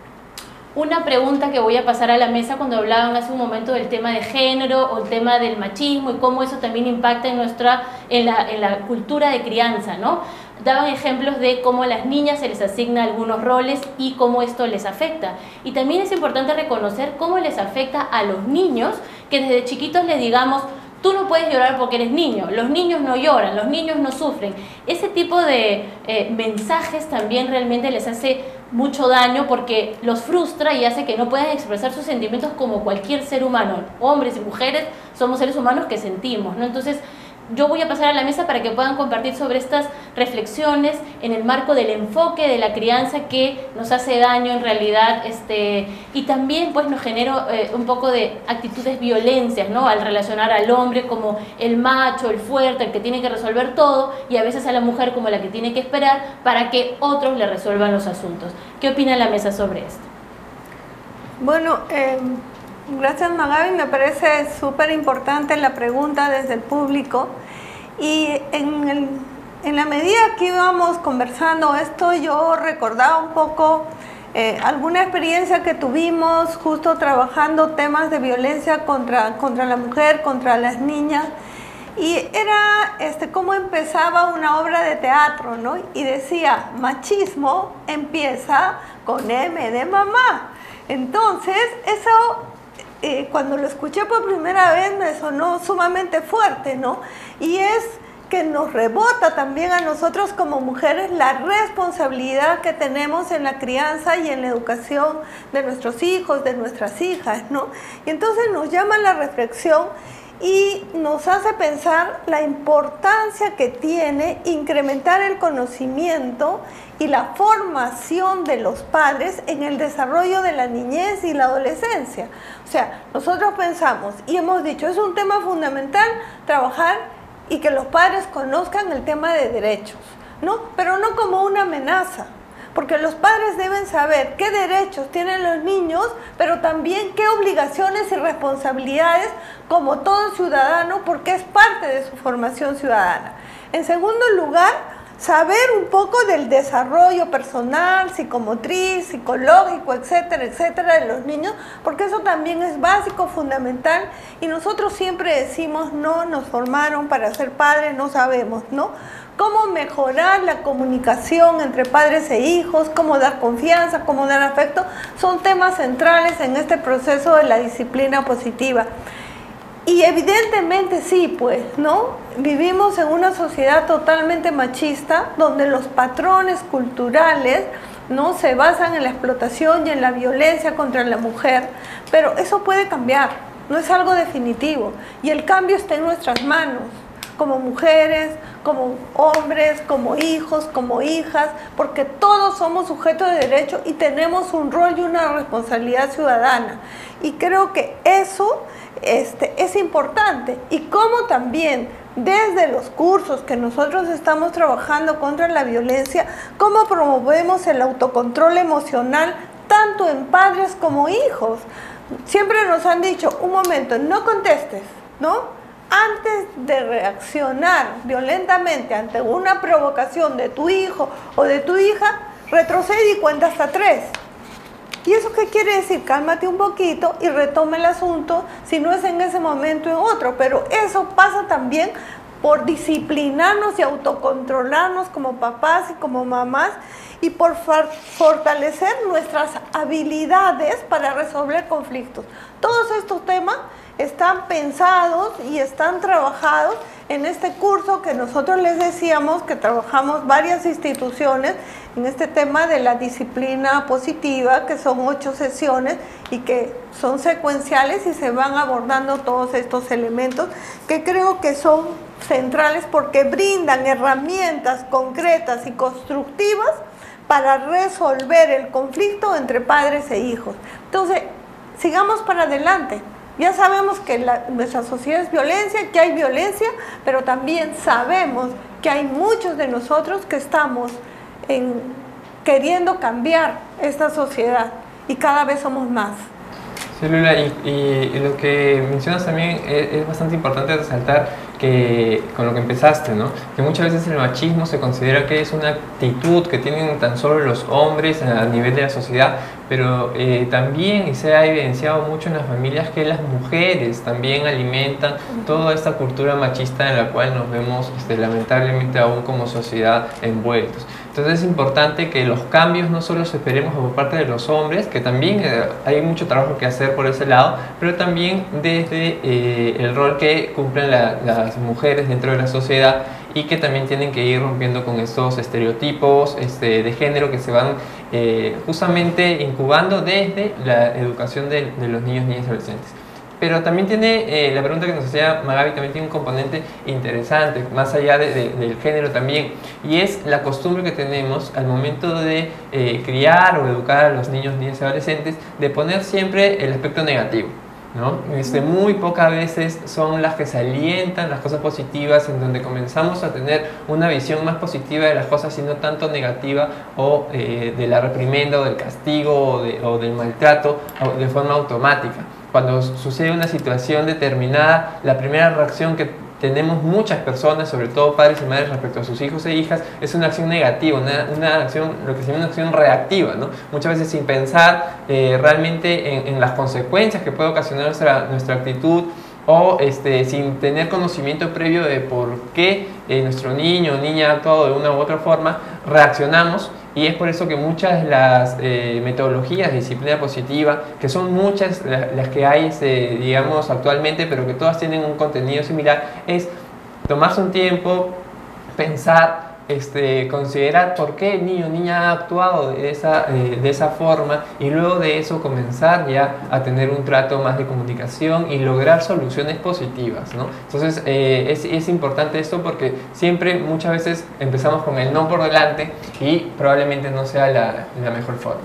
Una pregunta que voy a pasar a la mesa cuando hablaban hace un momento del tema de género o el tema del machismo y cómo eso también impacta en, nuestra, en, la, en la cultura de crianza, ¿no? Daban ejemplos de cómo a las niñas se les asigna algunos roles y cómo esto les afecta. Y también es importante reconocer cómo les afecta a los niños, que desde chiquitos les digamos: tú no puedes llorar porque eres niño, los niños no lloran, los niños no sufren. Ese tipo de eh, mensajes también realmente les hace mucho daño, porque los frustra y hace que no puedan expresar sus sentimientos como cualquier ser humano. Hombres y mujeres somos seres humanos que sentimos, ¿no? Entonces, yo voy a pasar a la mesa para que puedan compartir sobre estas reflexiones en el marco del enfoque de la crianza que nos hace daño en realidad, este, y también pues nos genera eh, un poco de actitudes violencias, ¿no? Al relacionar al hombre como el macho, el fuerte, el que tiene que resolver todo, y a veces a la mujer como la que tiene que esperar para que otros le resuelvan los asuntos. ¿Qué opina la mesa sobre esto? Bueno, eh, gracias Magabi, me parece súper importante la pregunta desde el público, y en, el, en la medida que íbamos conversando esto, yo recordaba un poco eh, alguna experiencia que tuvimos justo trabajando temas de violencia contra, contra la mujer, contra las niñas, y era este, cómo empezaba una obra de teatro, ¿no? Y decía: machismo empieza con M de mamá. Entonces, eso Eh, cuando lo escuché por primera vez me sonó sumamente fuerte, ¿no? Y es que nos rebota también a nosotros como mujeres la responsabilidad que tenemos en la crianza y en la educación de nuestros hijos, de nuestras hijas, ¿no? Y entonces nos llama la reflexión y nos hace pensar la importancia que tiene incrementar el conocimiento y la formación de los padres en el desarrollo de la niñez y la adolescencia. O sea, nosotros pensamos y hemos dicho, es un tema fundamental trabajar y que los padres conozcan el tema de derechos, ¿no? Pero no como una amenaza, porque los padres deben saber qué derechos tienen los niños, pero también qué obligaciones y responsabilidades como todo ciudadano, porque es parte de su formación ciudadana. En segundo lugar, saber un poco del desarrollo personal, psicomotriz, psicológico, etcétera, etcétera, de los niños, porque eso también es básico, fundamental, y nosotros siempre decimos, no nos formaron para ser padres, no sabemos, ¿no? Cómo mejorar la comunicación entre padres e hijos, cómo dar confianza, cómo dar afecto, son temas centrales en este proceso de la disciplina positiva. Y evidentemente sí, pues, ¿no? Vivimos en una sociedad totalmente machista, donde los patrones culturales, ¿no?, se basan en la explotación y en la violencia contra la mujer, pero eso puede cambiar, no es algo definitivo, y el cambio está en nuestras manos, como mujeres, como hombres, como hijos, como hijas, porque todos somos sujetos de derecho y tenemos un rol y una responsabilidad ciudadana. Y creo que eso este, es importante. Y como también desde los cursos que nosotros estamos trabajando contra la violencia, cómo promovemos el autocontrol emocional tanto en padres como hijos. Siempre nos han dicho, un momento, no contestes, ¿no? Antes de reaccionar violentamente ante una provocación de tu hijo o de tu hija, retrocede y cuenta hasta tres. ¿Y eso qué quiere decir? Cálmate un poquito y retoma el asunto, si no es en ese momento, en otro. Pero eso pasa también por disciplinarnos y autocontrolarnos como papás y como mamás y por fortalecer nuestras habilidades para resolver conflictos. Todos estos temas están pensados y están trabajados en este curso que nosotros les decíamos que trabajamos varias instituciones en este tema de la disciplina positiva, que son ocho sesiones y que son secuenciales y se van abordando todos estos elementos que creo que son centrales porque brindan herramientas concretas y constructivas para resolver el conflicto entre padres e hijos. Entonces, sigamos para adelante. Ya sabemos que la, nuestra sociedad es violencia, que hay violencia, pero también sabemos que hay muchos de nosotros que estamos en, queriendo cambiar esta sociedad y cada vez somos más. Sí, Lula, y, y, y lo que mencionas también es, es bastante importante resaltar que con lo que empezaste, ¿no? Que muchas veces el machismo se considera que es una actitud que tienen tan solo los hombres a, a nivel de la sociedad, pero eh, también y se ha evidenciado mucho en las familias que las mujeres también alimentan toda esta cultura machista en la cual nos vemos este, lamentablemente aún como sociedad envueltos. Entonces es importante que los cambios no solo se esperemos por parte de los hombres, que también eh, hay mucho trabajo que hacer por ese lado, pero también desde eh, el rol que cumplen la, las mujeres dentro de la sociedad y que también tienen que ir rompiendo con estos estereotipos este, de género que se van eh, justamente incubando desde la educación de, de los niños, niñas y adolescentes. Pero también tiene, eh, la pregunta que nos hacía Magaby también tiene un componente interesante, más allá de, de, del género también, y es la costumbre que tenemos al momento de eh, criar o educar a los niños, niñas y adolescentes, de poner siempre el aspecto negativo, ¿no? Este, muy pocas veces son las que se alientan las cosas positivas, en donde comenzamos a tener una visión más positiva de las cosas y no tanto negativa o eh, de la reprimenda o del castigo o, de, o del maltrato o de forma automática. Cuando sucede una situación determinada, la primera reacción que tenemos muchas personas, sobre todo padres y madres respecto a sus hijos e hijas, es una acción negativa, una, una acción, lo que se llama una acción reactiva, ¿no? Muchas veces sin pensar eh, realmente en, en las consecuencias que puede ocasionar nuestra, nuestra actitud o este, sin tener conocimiento previo de por qué eh, nuestro niño o niña ha actuado de una u otra forma, reaccionamos. Y es por eso que muchas de las eh, metodologías de disciplina positiva, que son muchas las, las que hay, este, digamos, actualmente, pero que todas tienen un contenido similar, es tomarse un tiempo, pensar, este, considerar por qué el niño o niña ha actuado de esa, eh, de esa forma, y luego de eso comenzar ya a tener un trato más de comunicación y lograr soluciones positivas, ¿no? Entonces eh, es, es importante esto porque siempre, muchas veces empezamos con el no por delante y probablemente no sea la, la mejor forma.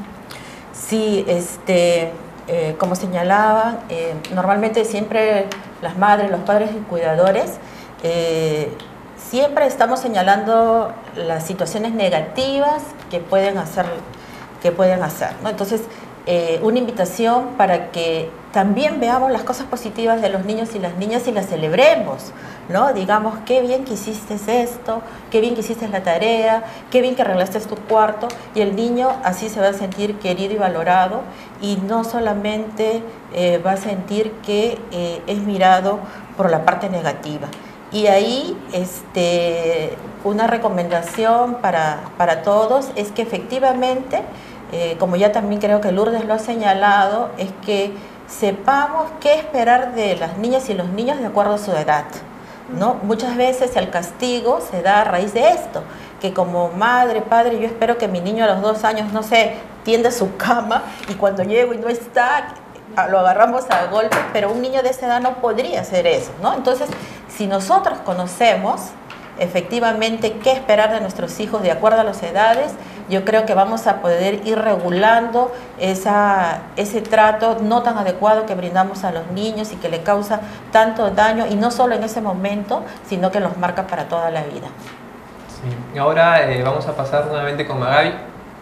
Sí, este, eh, como señalaban, eh, normalmente siempre las madres, los padres y cuidadores eh, siempre estamos señalando las situaciones negativas que pueden hacer, que pueden hacer, ¿no? Entonces, eh, una invitación para que también veamos las cosas positivas de los niños y las niñas y las celebremos, ¿no? Digamos, qué bien que hiciste esto, qué bien que hiciste la tarea, qué bien que arreglaste tu cuarto, y el niño así se va a sentir querido y valorado, y no solamente eh, va a sentir que eh, es mirado por la parte negativa. Y ahí este, una recomendación para, para todos es que efectivamente, eh, como ya también creo que Lourdes lo ha señalado, es que sepamos qué esperar de las niñas y los niños de acuerdo a su edad, ¿no? Muchas veces el castigo se da a raíz de esto, que como madre, padre, yo espero que mi niño a los dos años, no sé, tienda su cama, y cuando llego y no está, lo agarramos a golpes, pero un niño de esa edad no podría hacer eso, ¿no? Entonces, si nosotros conocemos efectivamente qué esperar de nuestros hijos de acuerdo a las edades, yo creo que vamos a poder ir regulando esa, ese trato no tan adecuado que brindamos a los niños y que le causa tanto daño, y no solo en ese momento, sino que los marca para toda la vida. Sí. Ahora eh, vamos a pasar nuevamente con Magabi.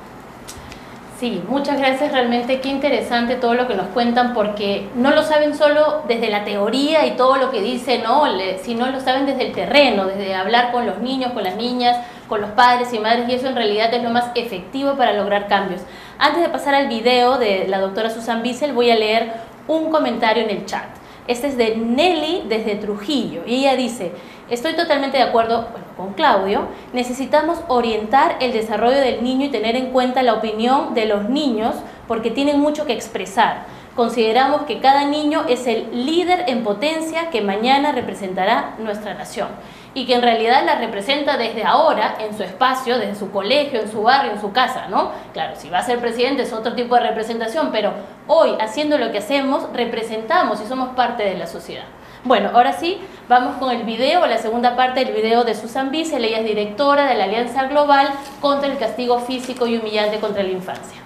Sí, muchas gracias, realmente qué interesante todo lo que nos cuentan, porque no lo saben solo desde la teoría y todo lo que dicen, ¿no? Sino lo saben desde el terreno, desde hablar con los niños, con las niñas, con los padres y madres, y eso en realidad es lo más efectivo para lograr cambios. Antes de pasar al video de la doctora Susan Bissell, voy a leer un comentario en el chat. Este es de Nelly desde Trujillo, y ella dice: estoy totalmente de acuerdo bueno, con Claudio, necesitamos orientar el desarrollo del niño y tener en cuenta la opinión de los niños porque tienen mucho que expresar. Consideramos que cada niño es el líder en potencia que mañana representará nuestra nación, y que en realidad la representa desde ahora en su espacio, desde su colegio, en su barrio, en su casa, ¿no? Claro, si va a ser presidente es otro tipo de representación, pero hoy, haciendo lo que hacemos, representamos y somos parte de la sociedad. Bueno, ahora sí, vamos con el video, la segunda parte del video de Susan Bissell. Ella es directora de la Alianza Global contra el Castigo Físico y Humillante contra la Infancia.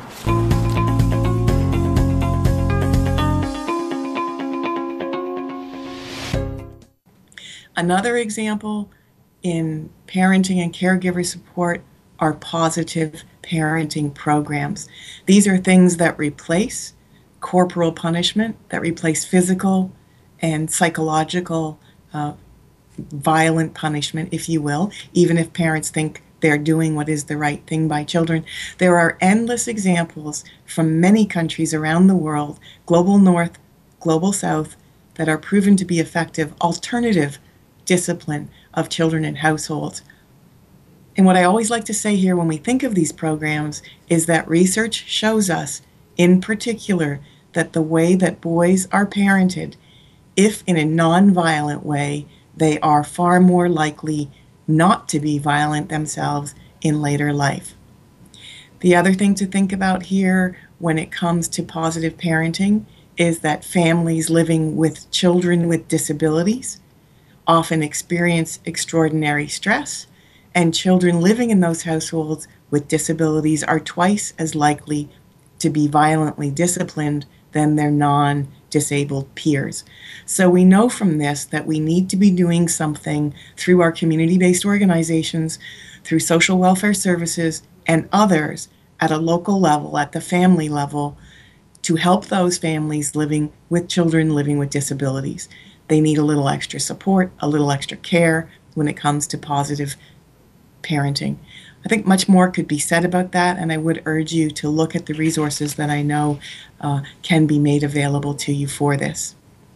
Another example in parenting and caregiver support are positive parenting programs. These are things that replace corporal punishment, that replace physical and psychological uh, violent punishment, if you will, even if parents think they're doing what is the right thing by children. There are endless examples from many countries around the world, global north, global south, that are proven to be effective alternative discipline of children in households. And what I always like to say here when we think of these programs is that research shows us, in particular, that the way that boys are parented, if in a non-violent way, they are far more likely not to be violent themselves in later life. The other thing to think about here when it comes to positive parenting is that families living with children with disabilities often experience extraordinary stress, and children living in those households with disabilities are twice as likely to be violently disciplined than their non-disabled peers. So we know from this that we need to be doing something through our community-based organizations, through social welfare services, and others at a local level, at the family level, to help those families living with children living with disabilities. They need a little extra support, a little extra care when it comes to positive parenting. I think much more could be said about that, and I would urge you to look at the resources that I know uh, can be made available to you for this.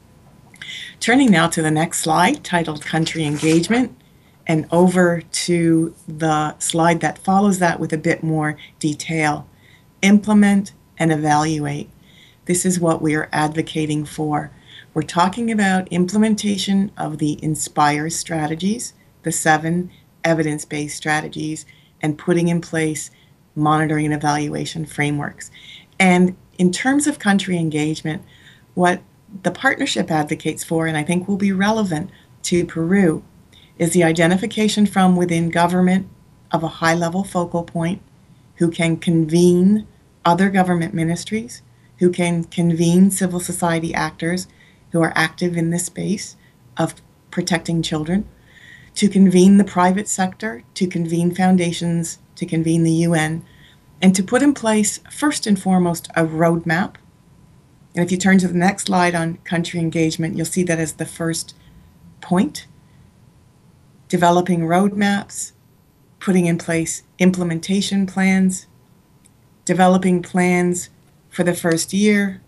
Turning now to the next slide, titled Country Engagement, and over to the slide that follows that with a bit more detail. Implement and evaluate. This is what we are advocating for. We're talking about implementation of the INSPIRE strategies the seven evidence-based strategies and putting in place monitoring and evaluation frameworks. And in terms of country engagement, what the partnership advocates for, and I think will be relevant to Peru, is the identification from within government of a high-level focal point who can convene other government ministries, who can convene civil society actors who are active in this space of protecting children, to convene the private sector, to convene foundations, to convene the U N, and to put in place, first and foremost, a roadmap. And if you turn to the next slide on country engagement, you'll see that as the first point. Developing roadmaps, putting in place implementation plans, developing plans for the first year,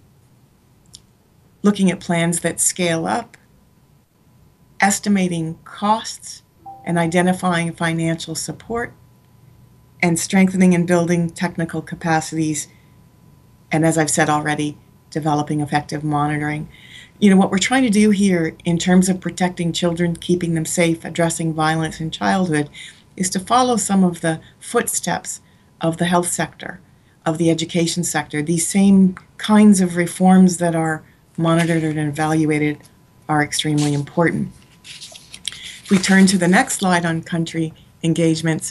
looking at plans that scale up, estimating costs and identifying financial support, and strengthening and building technical capacities, and as I've said already, developing effective monitoring. You know, what we're trying to do here in terms of protecting children, keeping them safe, addressing violence in childhood, is to follow some of the footsteps of the health sector, of the education sector. These same kinds of reforms that are monitored and evaluated are extremely important. If we turn to the next slide on country engagements,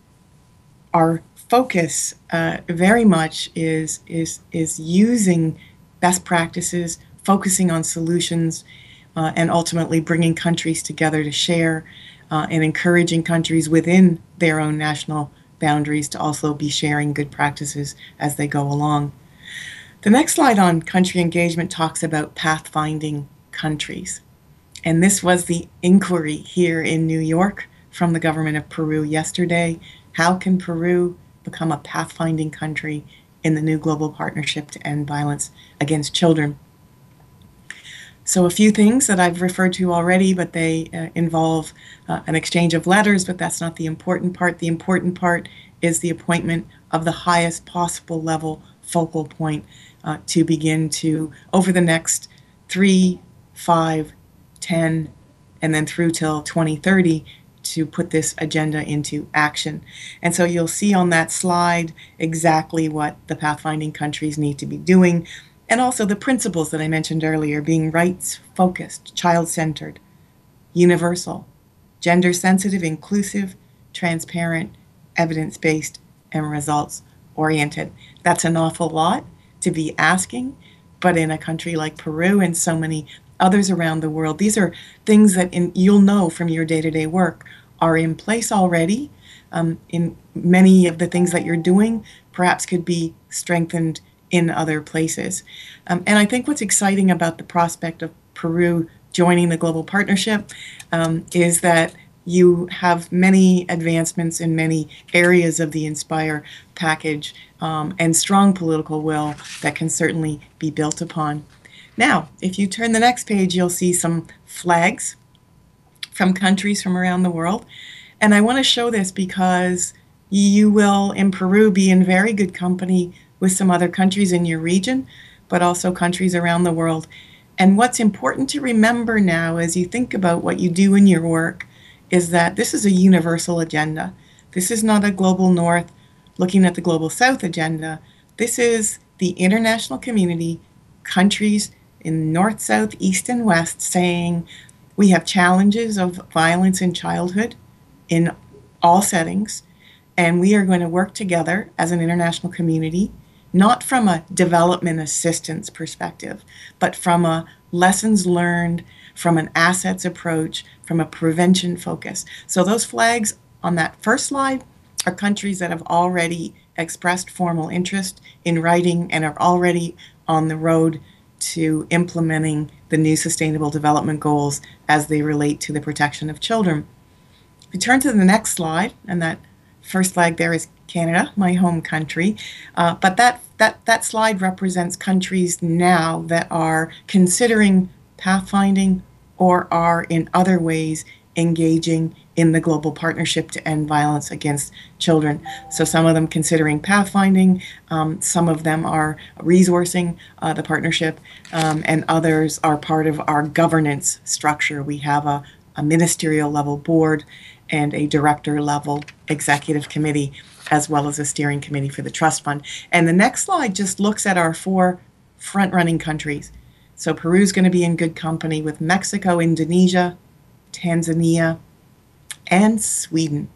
our focus uh, very much is, is, is using best practices, focusing on solutions, uh, and ultimately bringing countries together to share uh, and encouraging countries within their own national boundaries to also be sharing good practices as they go along. The next slide on country engagement talks about pathfinding countries. And this was the inquiry here in New York from the government of Peru yesterday. How can Peru become a pathfinding country in the new global partnership to end violence against children? So a few things that I've referred to already, but they uh, involve uh, an exchange of letters, but that's not the important part. The important part is the appointment of the highest possible level focal point uh, to begin to, over the next three, five, ten, and then through till twenty thirty, to put this agenda into action. And so you'll see on that slide exactly what the pathfinding countries need to be doing, and also the principles that I mentioned earlier, being rights-focused, child-centered, universal, gender-sensitive, inclusive, transparent, evidence-based, and results-oriented. That's an awful lot to be asking, but in a country like Peru and so many others around the world, these are things that in, you'll know from your day-to-day work are in place already. Um, in many of the things that you're doing perhaps could be strengthened in other places. Um, and I think what's exciting about the prospect of Peru joining the global partnership um, is that you have many advancements in many areas of the INSPIRE package um, and strong political will that can certainly be built upon. Now, if you turn the next page, you'll see some flags from countries from around the world. And I want to show this because you will, in Peru, be in very good company with some other countries in your region, but also countries around the world. And what's important to remember now as you think about what you do in your work is that this is a universal agenda. This is not a global north looking at the global south agenda. This is the international community, countries in north, south, east, and west saying we have challenges of violence in childhood in all settings, and we are going to work together as an international community, not from a development assistance perspective, but from a lessons learned, from an assets approach, from a prevention focus. So those flags on that first slide are countries that have already expressed formal interest in writing and are already on the road to implementing the new Sustainable Development Goals as they relate to the protection of children. If we turn to the next slide, and that first flag there is Canada, my home country, uh, but that, that, that slide represents countries now that are considering pathfinding or are in other ways engaging in the global partnership to end violence against children. So some of them considering pathfinding, um, some of them are resourcing uh, the partnership, um, and others are part of our governance structure. We have a a ministerial level board, and a director level executive committee, as well as a steering committee for the trust fund. And the next slide just looks at our four front-running countries. So Peru's going to be in good company with Mexico, Indonesia, Tanzania, and Sweden.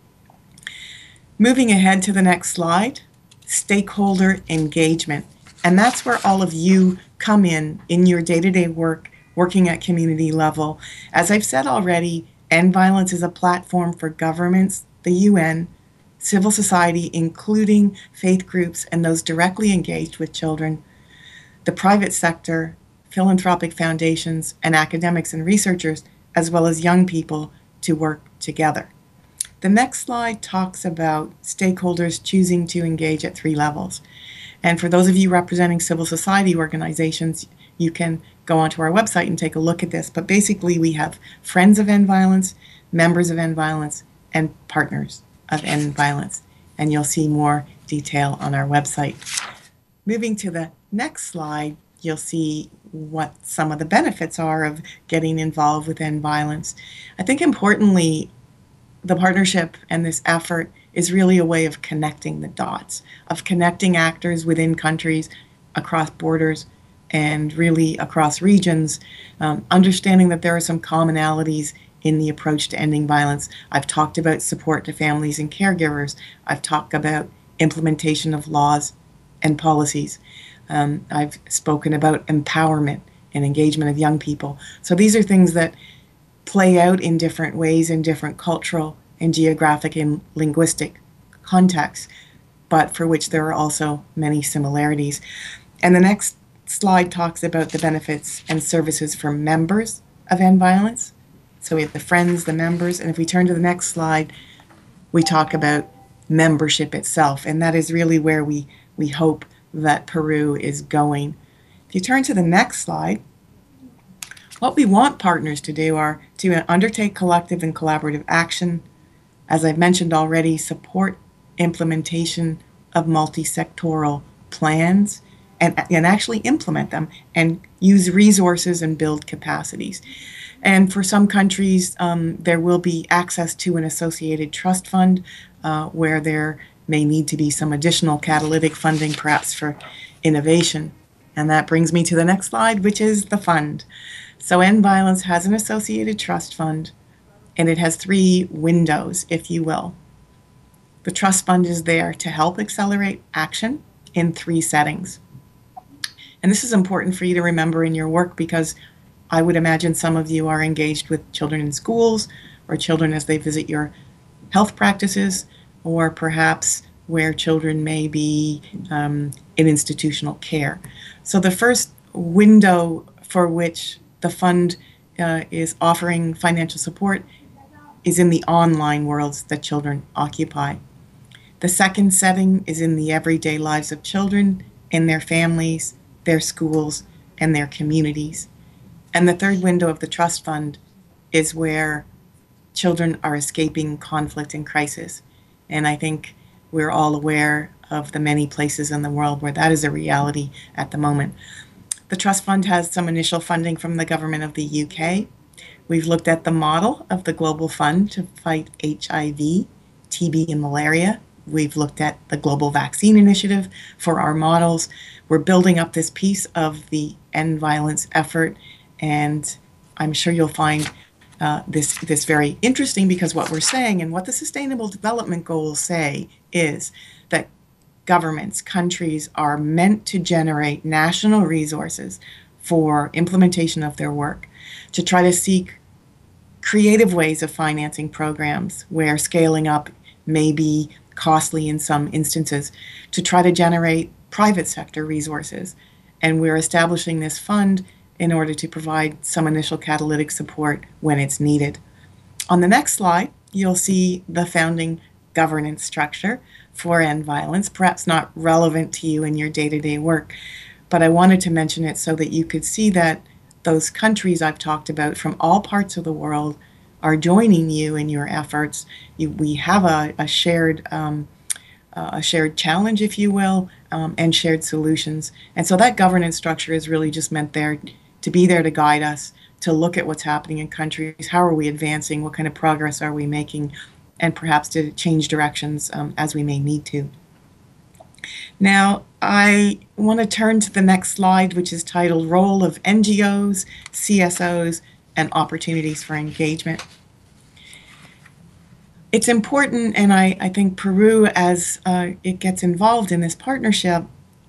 Moving ahead to the next slide, stakeholder engagement. And that's where all of you come in, in your day-to-day work, working at community level. As I've said already, End Violence is a platform for governments, the U N, civil society, including faith groups and those directly engaged with children, the private sector, philanthropic foundations, and academics and researchers, as well as young people, to work together. The next slide talks about stakeholders choosing to engage at three levels. And for those of you representing civil society organizations, you can go onto our website and take a look at this. But basically, we have friends of End Violence, members of End Violence, and partners of End Violence. And you'll see more detail on our website. Moving to the next slide, you'll see what some of the benefits are of getting involved with End Violence. I think importantly, the partnership and this effort is really a way of connecting the dots, of connecting actors within countries, across borders, and really across regions, um, understanding that there are some commonalities in the approach to ending violence. I've talked about support to families and caregivers. I've talked about implementation of laws and policies. Um, I've spoken about empowerment and engagement of young people. So these are things that play out in different ways in different cultural and geographic and linguistic contexts, but for which there are also many similarities. And the next slide talks about the benefits and services for members of End Violence. So we have the friends, the members, and if we turn to the next slide, we talk about membership itself, and that is really where we, we hope that Peru is going. If you turn to the next slide, what we want partners to do are to undertake collective and collaborative action, as I've mentioned already, support implementation of multi-sectoral plans, and, and actually implement them and use resources and build capacities. And for some countries, um, there will be access to an associated trust fund uh, where there may need to be some additional catalytic funding, perhaps for innovation. And that brings me to the next slide, which is the fund. So End Violence has an associated trust fund, and it has three windows, if you will. The trust fund is there to help accelerate action in three settings. And this is important for you to remember in your work, because I would imagine some of you are engaged with children in schools, or children as they visit your health practices, or perhaps where children may be um, in institutional care. So the first window for which the fund uh, is offering financial support is in the online worlds that children occupy. The second setting is in the everyday lives of children, in their families, their schools, and their communities. And the third window of the trust fund is where children are escaping conflict and crisis. And I think we're all aware of the many places in the world where that is a reality at the moment. The trust fund has some initial funding from the government of the U K. We've looked at the model of the Global Fund to fight H I V, T B, and malaria. We've looked at the Global Vaccine Initiative for our models. We're building up this piece of the End Violence effort, and I'm sure you'll find uh, this, this very interesting, because what we're saying and what the Sustainable Development Goals say is that governments, countries are meant to generate national resources for implementation of their work, to try to seek creative ways of financing programs where scaling up may be costly in some instances, to try to generate private sector resources. And we're establishing this fund in order to provide some initial catalytic support when it's needed. On the next slide, you'll see the founding governance structure for End Violence, perhaps not relevant to you in your day-to-day work, but I wanted to mention it so that you could see that those countries I've talked about from all parts of the world are joining you in your efforts. You, we have a, a shared um, uh, a shared challenge, if you will, um, and shared solutions. And so that governance structure is really just meant there to be there to guide us, to look at what's happening in countries. How are we advancing? What kind of progress are we making? And perhaps to change directions um, as we may need to. Now, I want to turn to the next slide, which is titled Role of N G Os, C S Os, and Opportunities for Engagement. It's important, and I, I think Peru, as uh, it gets involved in this partnership,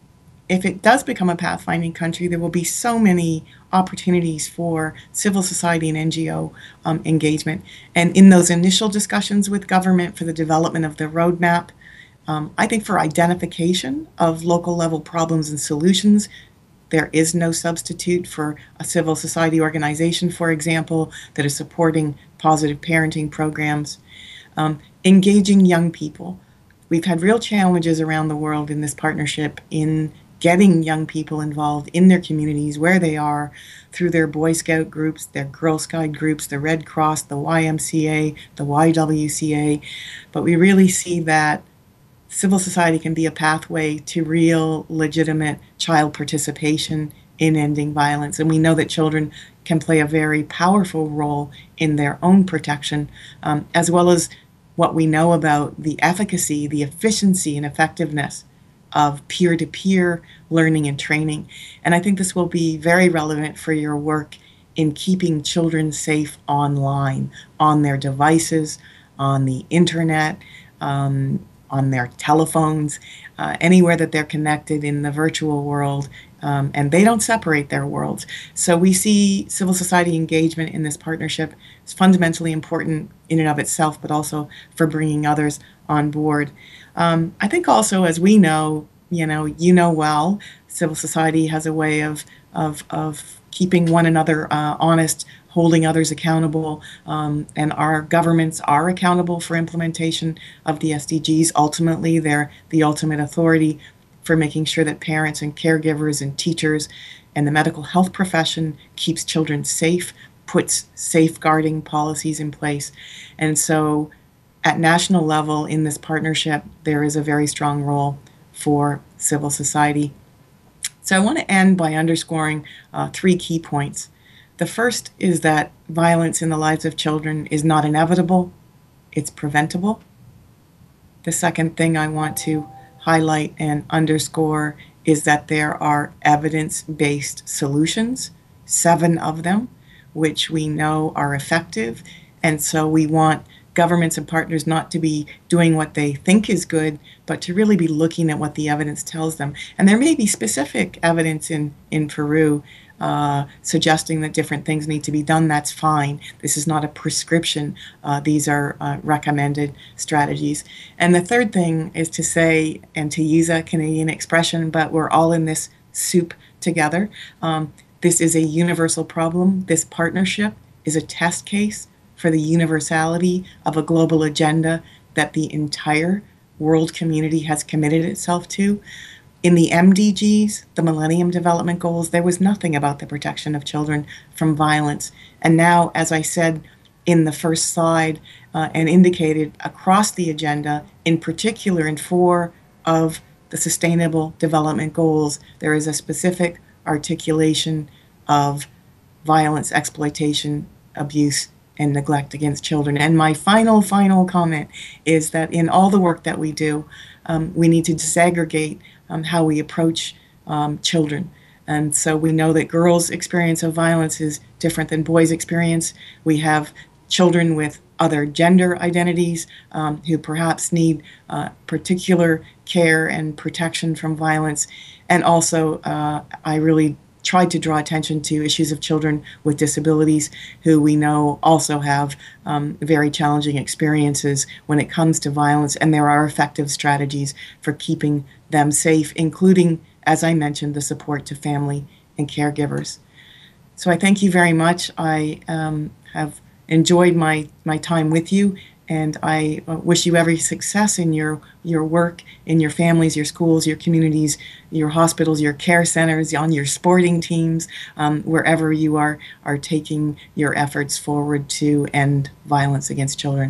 if it does become a pathfinding country, there will be so many opportunities for civil society and N G O um, engagement. And in those initial discussions with government for the development of the roadmap, um, I think for identification of local level problems and solutions, there is no substitute for a civil society organization, for example, that is supporting positive parenting programs. Um, engaging young people. We've had real challenges around the world in this partnership in getting young people involved in their communities where they are through their Boy Scout groups, their Girl Scout groups, the Red Cross, the Y M C A, the Y W C A. But we really see that civil society can be a pathway to real, legitimate child participation in ending violence. And we know that children can play a very powerful role in their own protection, um, as well as what we know about the efficacy, the efficiency, and effectiveness of peer-to-peer learning and training. And I think this will be very relevant for your work in keeping children safe online, on their devices, on the internet, um, on their telephones, uh, anywhere that they're connected in the virtual world. Um, and they don't separate their worlds. So we see civil society engagement in this partnership is fundamentally important in and of itself, but also for bringing others on board. Um, I think also, as we know, you know, you know well, civil society has a way of, of, of keeping one another uh, honest, holding others accountable, um, and our governments are accountable for implementation of the S D Gs. Ultimately, they're the ultimate authority for making sure that parents and caregivers and teachers and the medical health profession keeps children safe, puts safeguarding policies in place. And so at national level in this partnership, there is a very strong role for civil society. So I want to end by underscoring uh, three key points. The first is that violence in the lives of children is not inevitable, it's preventable. The second thing I want to highlight and underscore is that there are evidence-based solutions, seven of them, which we know are effective. And so we want governments and partners not to be doing what they think is good, but to really be looking at what the evidence tells them. And there may be specific evidence in, in Peru uh, suggesting that different things need to be done. That's fine. This is not a prescription. Uh, these are uh, recommended strategies. And the third thing is to say, and to use a Canadian expression, but we're all in this soup together. Um, this is a universal problem. This partnership is a test case for the universality of a global agenda that the entire world community has committed itself to. In the M D Gs, the Millennium Development Goals, there was nothing about the protection of children from violence. And now, as I said in the first slide uh, and indicated across the agenda, in particular in four of the Sustainable Development Goals, there is a specific articulation of violence, exploitation, abuse, and neglect against children. And my final, final comment is that in all the work that we do, um, we need to disaggregate um, how we approach um, children. And so we know that girls' experience of violence is different than boys' experience. We have children with other gender identities um, who perhaps need uh, particular care and protection from violence. And also, uh, I really tried to draw attention to issues of children with disabilities who we know also have um, very challenging experiences when it comes to violence, and there are effective strategies for keeping them safe, including, as I mentioned, the support to family and caregivers. So I thank you very much. I um, have enjoyed my, my time with you, and I wish you every success in your, your work, in your families, your schools, your communities, your hospitals, your care centers, on your sporting teams, um, wherever you are, are taking your efforts forward to end violence against children.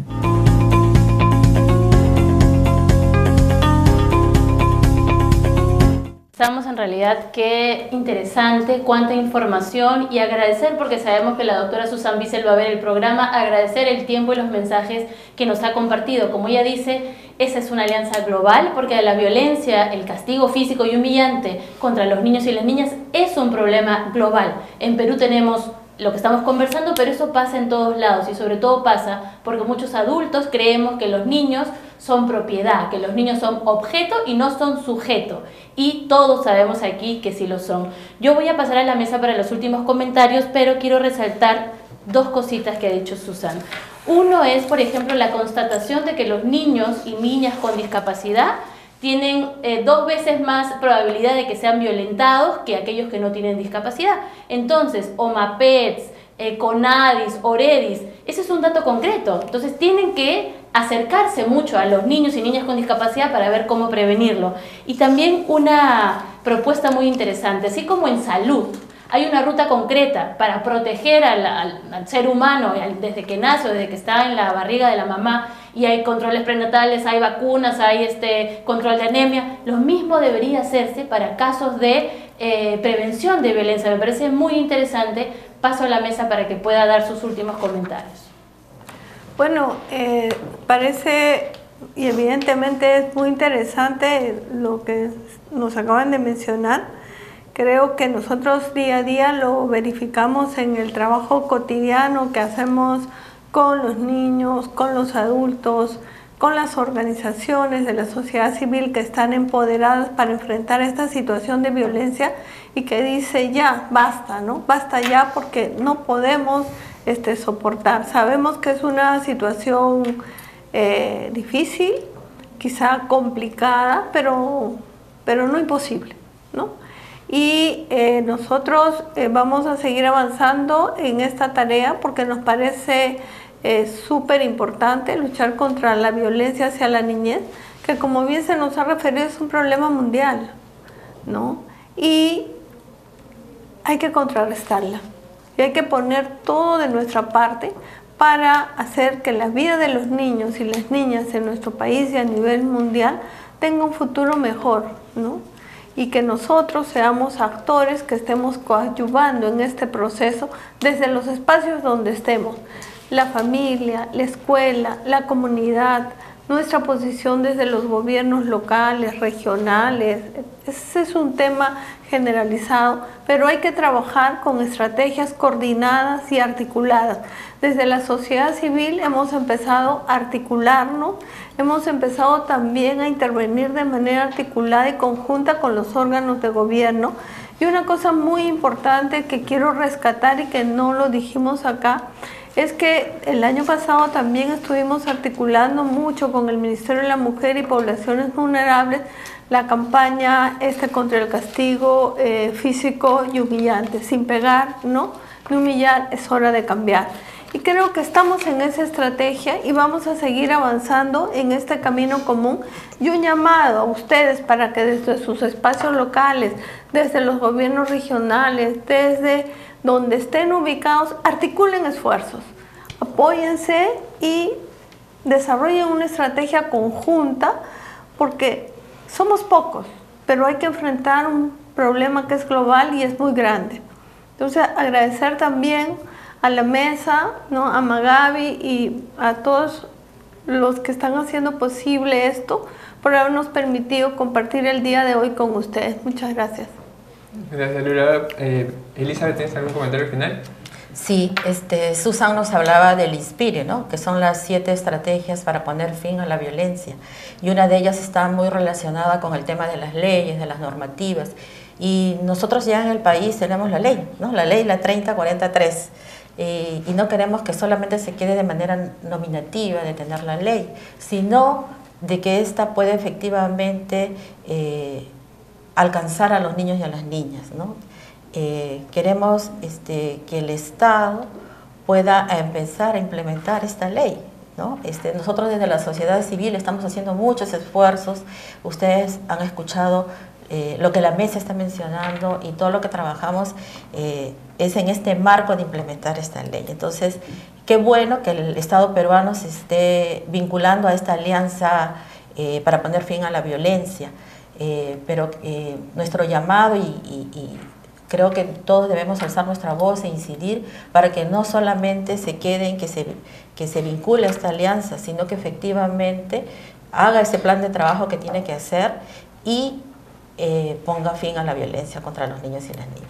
Estamos en realidad, qué interesante, cuánta información, y agradecer, porque sabemos que la doctora Susan Bissell va a ver el programa, agradecer el tiempo y los mensajes que nos ha compartido. Como ella dice, esa es una alianza global, porque la violencia, el castigo físico y humillante contra los niños y las niñas es un problema global. En Perú tenemos lo que estamos conversando, pero eso pasa en todos lados, y sobre todo pasa porque muchos adultos creemos que los niños son propiedad, que los niños son objeto y no son sujeto, y todos sabemos aquí que sí lo son. Yo voy a pasar a la mesa para los últimos comentarios, pero quiero resaltar dos cositas que ha dicho Susan. Uno es, por ejemplo, la constatación de que los niños y niñas con discapacidad tienen eh, dos veces más probabilidad de que sean violentados que aquellos que no tienen discapacidad. Entonces, OMAPEDS, eh, CONADIS, OREDIS, ese es un dato concreto. Entonces, tienen que acercarse mucho a los niños y niñas con discapacidad para ver cómo prevenirlo. Y también una propuesta muy interesante, así como en salud hay una ruta concreta para proteger al, al, al ser humano desde que nace o desde que está en la barriga de la mamá, y hay controles prenatales, hay vacunas, hay este control de anemia. Lo mismo debería hacerse para casos de eh, prevención de violencia. Me parece muy interesante. Paso a la mesa para que pueda dar sus últimos comentarios. Bueno, eh, parece y evidentemente es muy interesante lo que nos acaban de mencionar. Creo que nosotros día a día lo verificamos en el trabajo cotidiano que hacemos con los niños, con los adultos, con las organizaciones de la sociedad civil que están empoderadas para enfrentar esta situación de violencia y que dice ya, basta, ¿no? Basta ya, porque no podemos este, soportar. Sabemos que es una situación eh, difícil, quizá complicada, pero, pero no imposible, ¿no? Y eh, nosotros eh, vamos a seguir avanzando en esta tarea porque nos parece eh, súper importante luchar contra la violencia hacia la niñez, que como bien se nos ha referido es un problema mundial, ¿no? Y hay que contrarrestarla y hay que poner todo de nuestra parte para hacer que la vida de los niños y las niñas en nuestro país y a nivel mundial tenga un futuro mejor, ¿no? Y que nosotros seamos actores que estemos coadyuvando en este proceso desde los espacios donde estemos. La familia, la escuela, la comunidad, nuestra posición desde los gobiernos locales, regionales. Ese es un tema generalizado, pero hay que trabajar con estrategias coordinadas y articuladas. Desde la sociedad civil hemos empezado a articularnos, hemos empezado también a intervenir de manera articulada y conjunta con los órganos de gobierno. Y una cosa muy importante que quiero rescatar y que no lo dijimos acá, es que el año pasado también estuvimos articulando mucho con el Ministerio de la Mujer y Poblaciones Vulnerables la campaña este contra el castigo eh, físico y humillante, sin pegar, ¿no? Ni humillar, es hora de cambiar. Y creo que estamos en esa estrategia y vamos a seguir avanzando en este camino común. Y un llamado a ustedes para que desde sus espacios locales, desde los gobiernos regionales, desde donde estén ubicados, articulen esfuerzos, apóyense y desarrollen una estrategia conjunta, porque somos pocos, pero hay que enfrentar un problema que es global y es muy grande. Entonces, agradecer también a la mesa, ¿no? A Magabi y a todos los que están haciendo posible esto, por habernos permitido compartir el día de hoy con ustedes. Muchas gracias. Gracias, Lula. Eh, Elizabeth, ¿tienes algún comentario final? Sí, este, Susan nos hablaba del INSPIRE, ¿no? Que son las siete estrategias para poner fin a la violencia. Y una de ellas está muy relacionada con el tema de las leyes, de las normativas. Y nosotros ya en el país tenemos la ley, ¿no? La ley, la treinta cuarenta y tres. Eh, y no queremos que solamente se quede de manera nominativa de tener la ley, sino de que ésta pueda efectivamente eh, alcanzar a los niños y a las niñas, ¿no? Eh, queremos este, que el Estado pueda empezar a implementar esta ley, ¿no? Este, nosotros desde la sociedad civil estamos haciendo muchos esfuerzos. Ustedes han escuchado eh, lo que la mesa está mencionando, y todo lo que trabajamos eh, es en este marco de implementar esta ley. Entonces, qué bueno que el Estado peruano se esté vinculando a esta alianza eh, para poner fin a la violencia. eh, pero eh, nuestro llamado y, y, y creo que todos debemos alzar nuestra voz e incidir para que no solamente se quede en que se, que se vincule a esta alianza, sino que efectivamente haga ese plan de trabajo que tiene que hacer y eh, ponga fin a la violencia contra los niños y las niñas.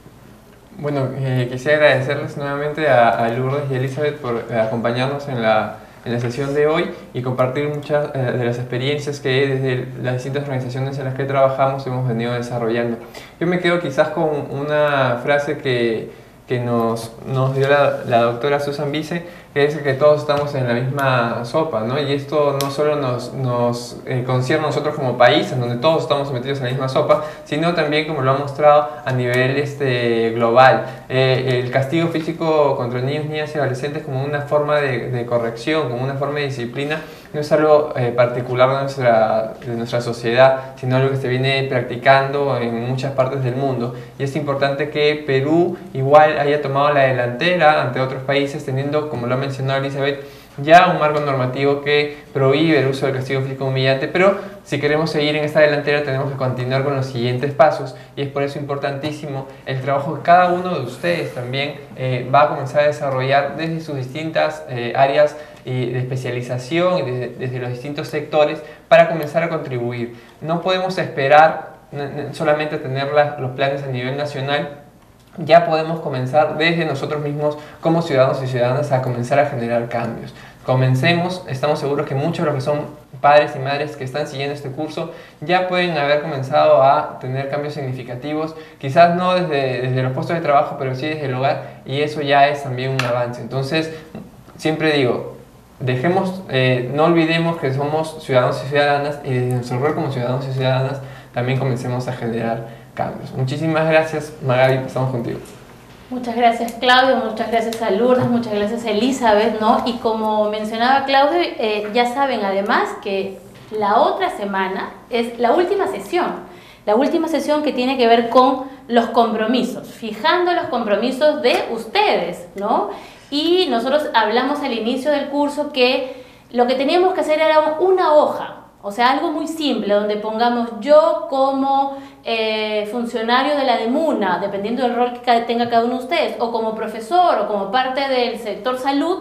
Bueno, eh, quisiera agradecerles nuevamente a, a Lourdes y Elizabeth por eh, acompañarnos en la, en la sesión de hoy y compartir muchas eh, de las experiencias que desde las distintas organizaciones en las que trabajamos hemos venido desarrollando. Yo me quedo quizás con una frase que, que nos, nos dio la, la doctora Susan Vice, que es que todos estamos en la misma sopa, ¿no? Y esto no solo nos, nos eh, concierne a nosotros como país, en donde todos estamos metidos en la misma sopa, sino también, como lo ha mostrado, a nivel este, global. Eh, el castigo físico contra niños, niñas y adolescentes como una forma de, de corrección, como una forma de disciplina, no es algo eh, particular de nuestra, de nuestra sociedad, sino algo que se viene practicando en muchas partes del mundo. Y es importante que Perú igual haya tomado la delantera ante otros países, teniendo, como lo ha mencionado Elizabeth, ya un marco normativo que prohíbe el uso del castigo físico humillante, pero si queremos seguir en esta delantera tenemos que continuar con los siguientes pasos, y es por eso importantísimo el trabajo que cada uno de ustedes también eh, va a comenzar a desarrollar desde sus distintas eh, áreas y de especialización y desde, desde los distintos sectores para comenzar a contribuir. No podemos esperar solamente tener la, los planes a nivel nacional. Ya podemos comenzar desde nosotros mismos como ciudadanos y ciudadanas a comenzar a generar cambios. Comencemos, estamos seguros que muchos de los que son padres y madres que están siguiendo este curso ya pueden haber comenzado a tener cambios significativos, quizás no desde, desde los puestos de trabajo, pero sí desde el hogar, y eso ya es también un avance. Entonces, siempre digo, dejemos, eh, no olvidemos que somos ciudadanos y ciudadanas, y desde nuestro rol como ciudadanos y ciudadanas también comencemos a generar cambios. Muchísimas gracias, Magali, estamos contigo. Muchas gracias, Claudio, muchas gracias a Lourdes, muchas gracias a Elizabeth, ¿no? Y como mencionaba Claudio, eh, ya saben además que la otra semana es la última sesión, la última sesión que tiene que ver con los compromisos, fijando los compromisos de ustedes, ¿no? Y nosotros hablamos al inicio del curso que lo que teníamos que hacer era una hoja, o sea, algo muy simple, donde pongamos yo como eh, funcionario de la DEMUNA, dependiendo del rol que tenga cada uno de ustedes, o como profesor, o como parte del sector salud,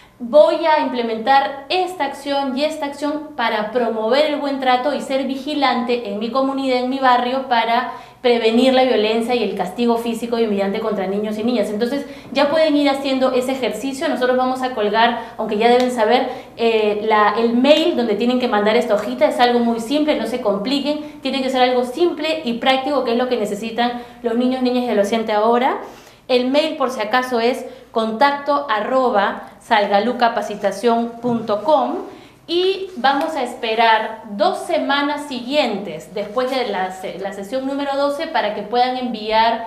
voy a implementar esta acción y esta acción para promover el buen trato y ser vigilante en mi comunidad, en mi barrio, para prevenir la violencia y el castigo físico y humillante contra niños y niñas. Entonces ya pueden ir haciendo ese ejercicio. Nosotros vamos a colgar, aunque ya deben saber, eh, la, el mail donde tienen que mandar esta hojita. Es algo muy simple, no se compliquen, tiene que ser algo simple y práctico, que es lo que necesitan los niños, niñas y adolescentes ahora. El mail, por si acaso, es contacto arroba salgalucapacitación punto com. Y vamos a esperar dos semanas siguientes después de la, la sesión número doce para que puedan enviar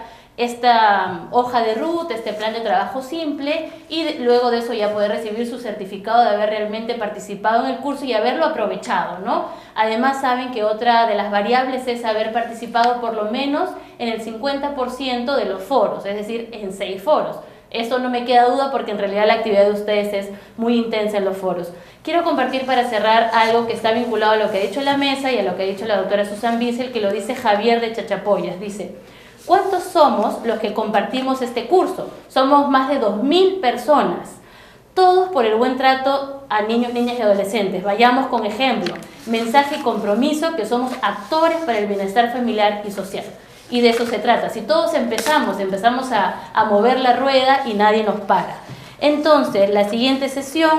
esta hoja de ruta, este plan de trabajo simple, y de, luego de eso ya poder recibir su certificado de haber realmente participado en el curso y haberlo aprovechado, ¿no? Además saben que otra de las variables es haber participado por lo menos en el cincuenta por ciento de los foros, es decir, en seis foros. Eso no me queda duda porque en realidad la actividad de ustedes es muy intensa en los foros. Quiero compartir para cerrar algo que está vinculado a lo que ha dicho la mesa y a lo que ha dicho la doctora Susan Bissell, que lo dice Javier de Chachapoyas. Dice, ¿cuántos somos los que compartimos este curso? Somos más de dos mil personas. Todos por el buen trato a niños, niñas y adolescentes. Vayamos con ejemplo. Mensaje y compromiso, que somos actores para el bienestar familiar y social. Y de eso se trata. Si todos empezamos, empezamos a, a mover la rueda y nadie nos para. Entonces, la siguiente sesión,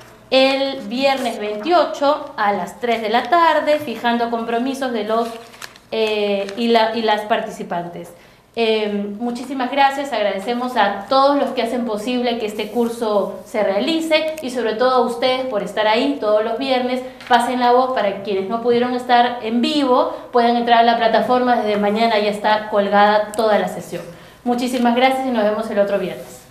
el viernes veintiocho a las tres de la tarde, fijando compromisos de los eh, y, la, y las participantes. Eh, muchísimas gracias, agradecemos a todos los que hacen posible que este curso se realice y sobre todo a ustedes por estar ahí todos los viernes. Pasen la voz para quienes no pudieron estar en vivo, puedan entrar a la plataforma, desde mañana ya está colgada toda la sesión. Muchísimas gracias y nos vemos el otro viernes.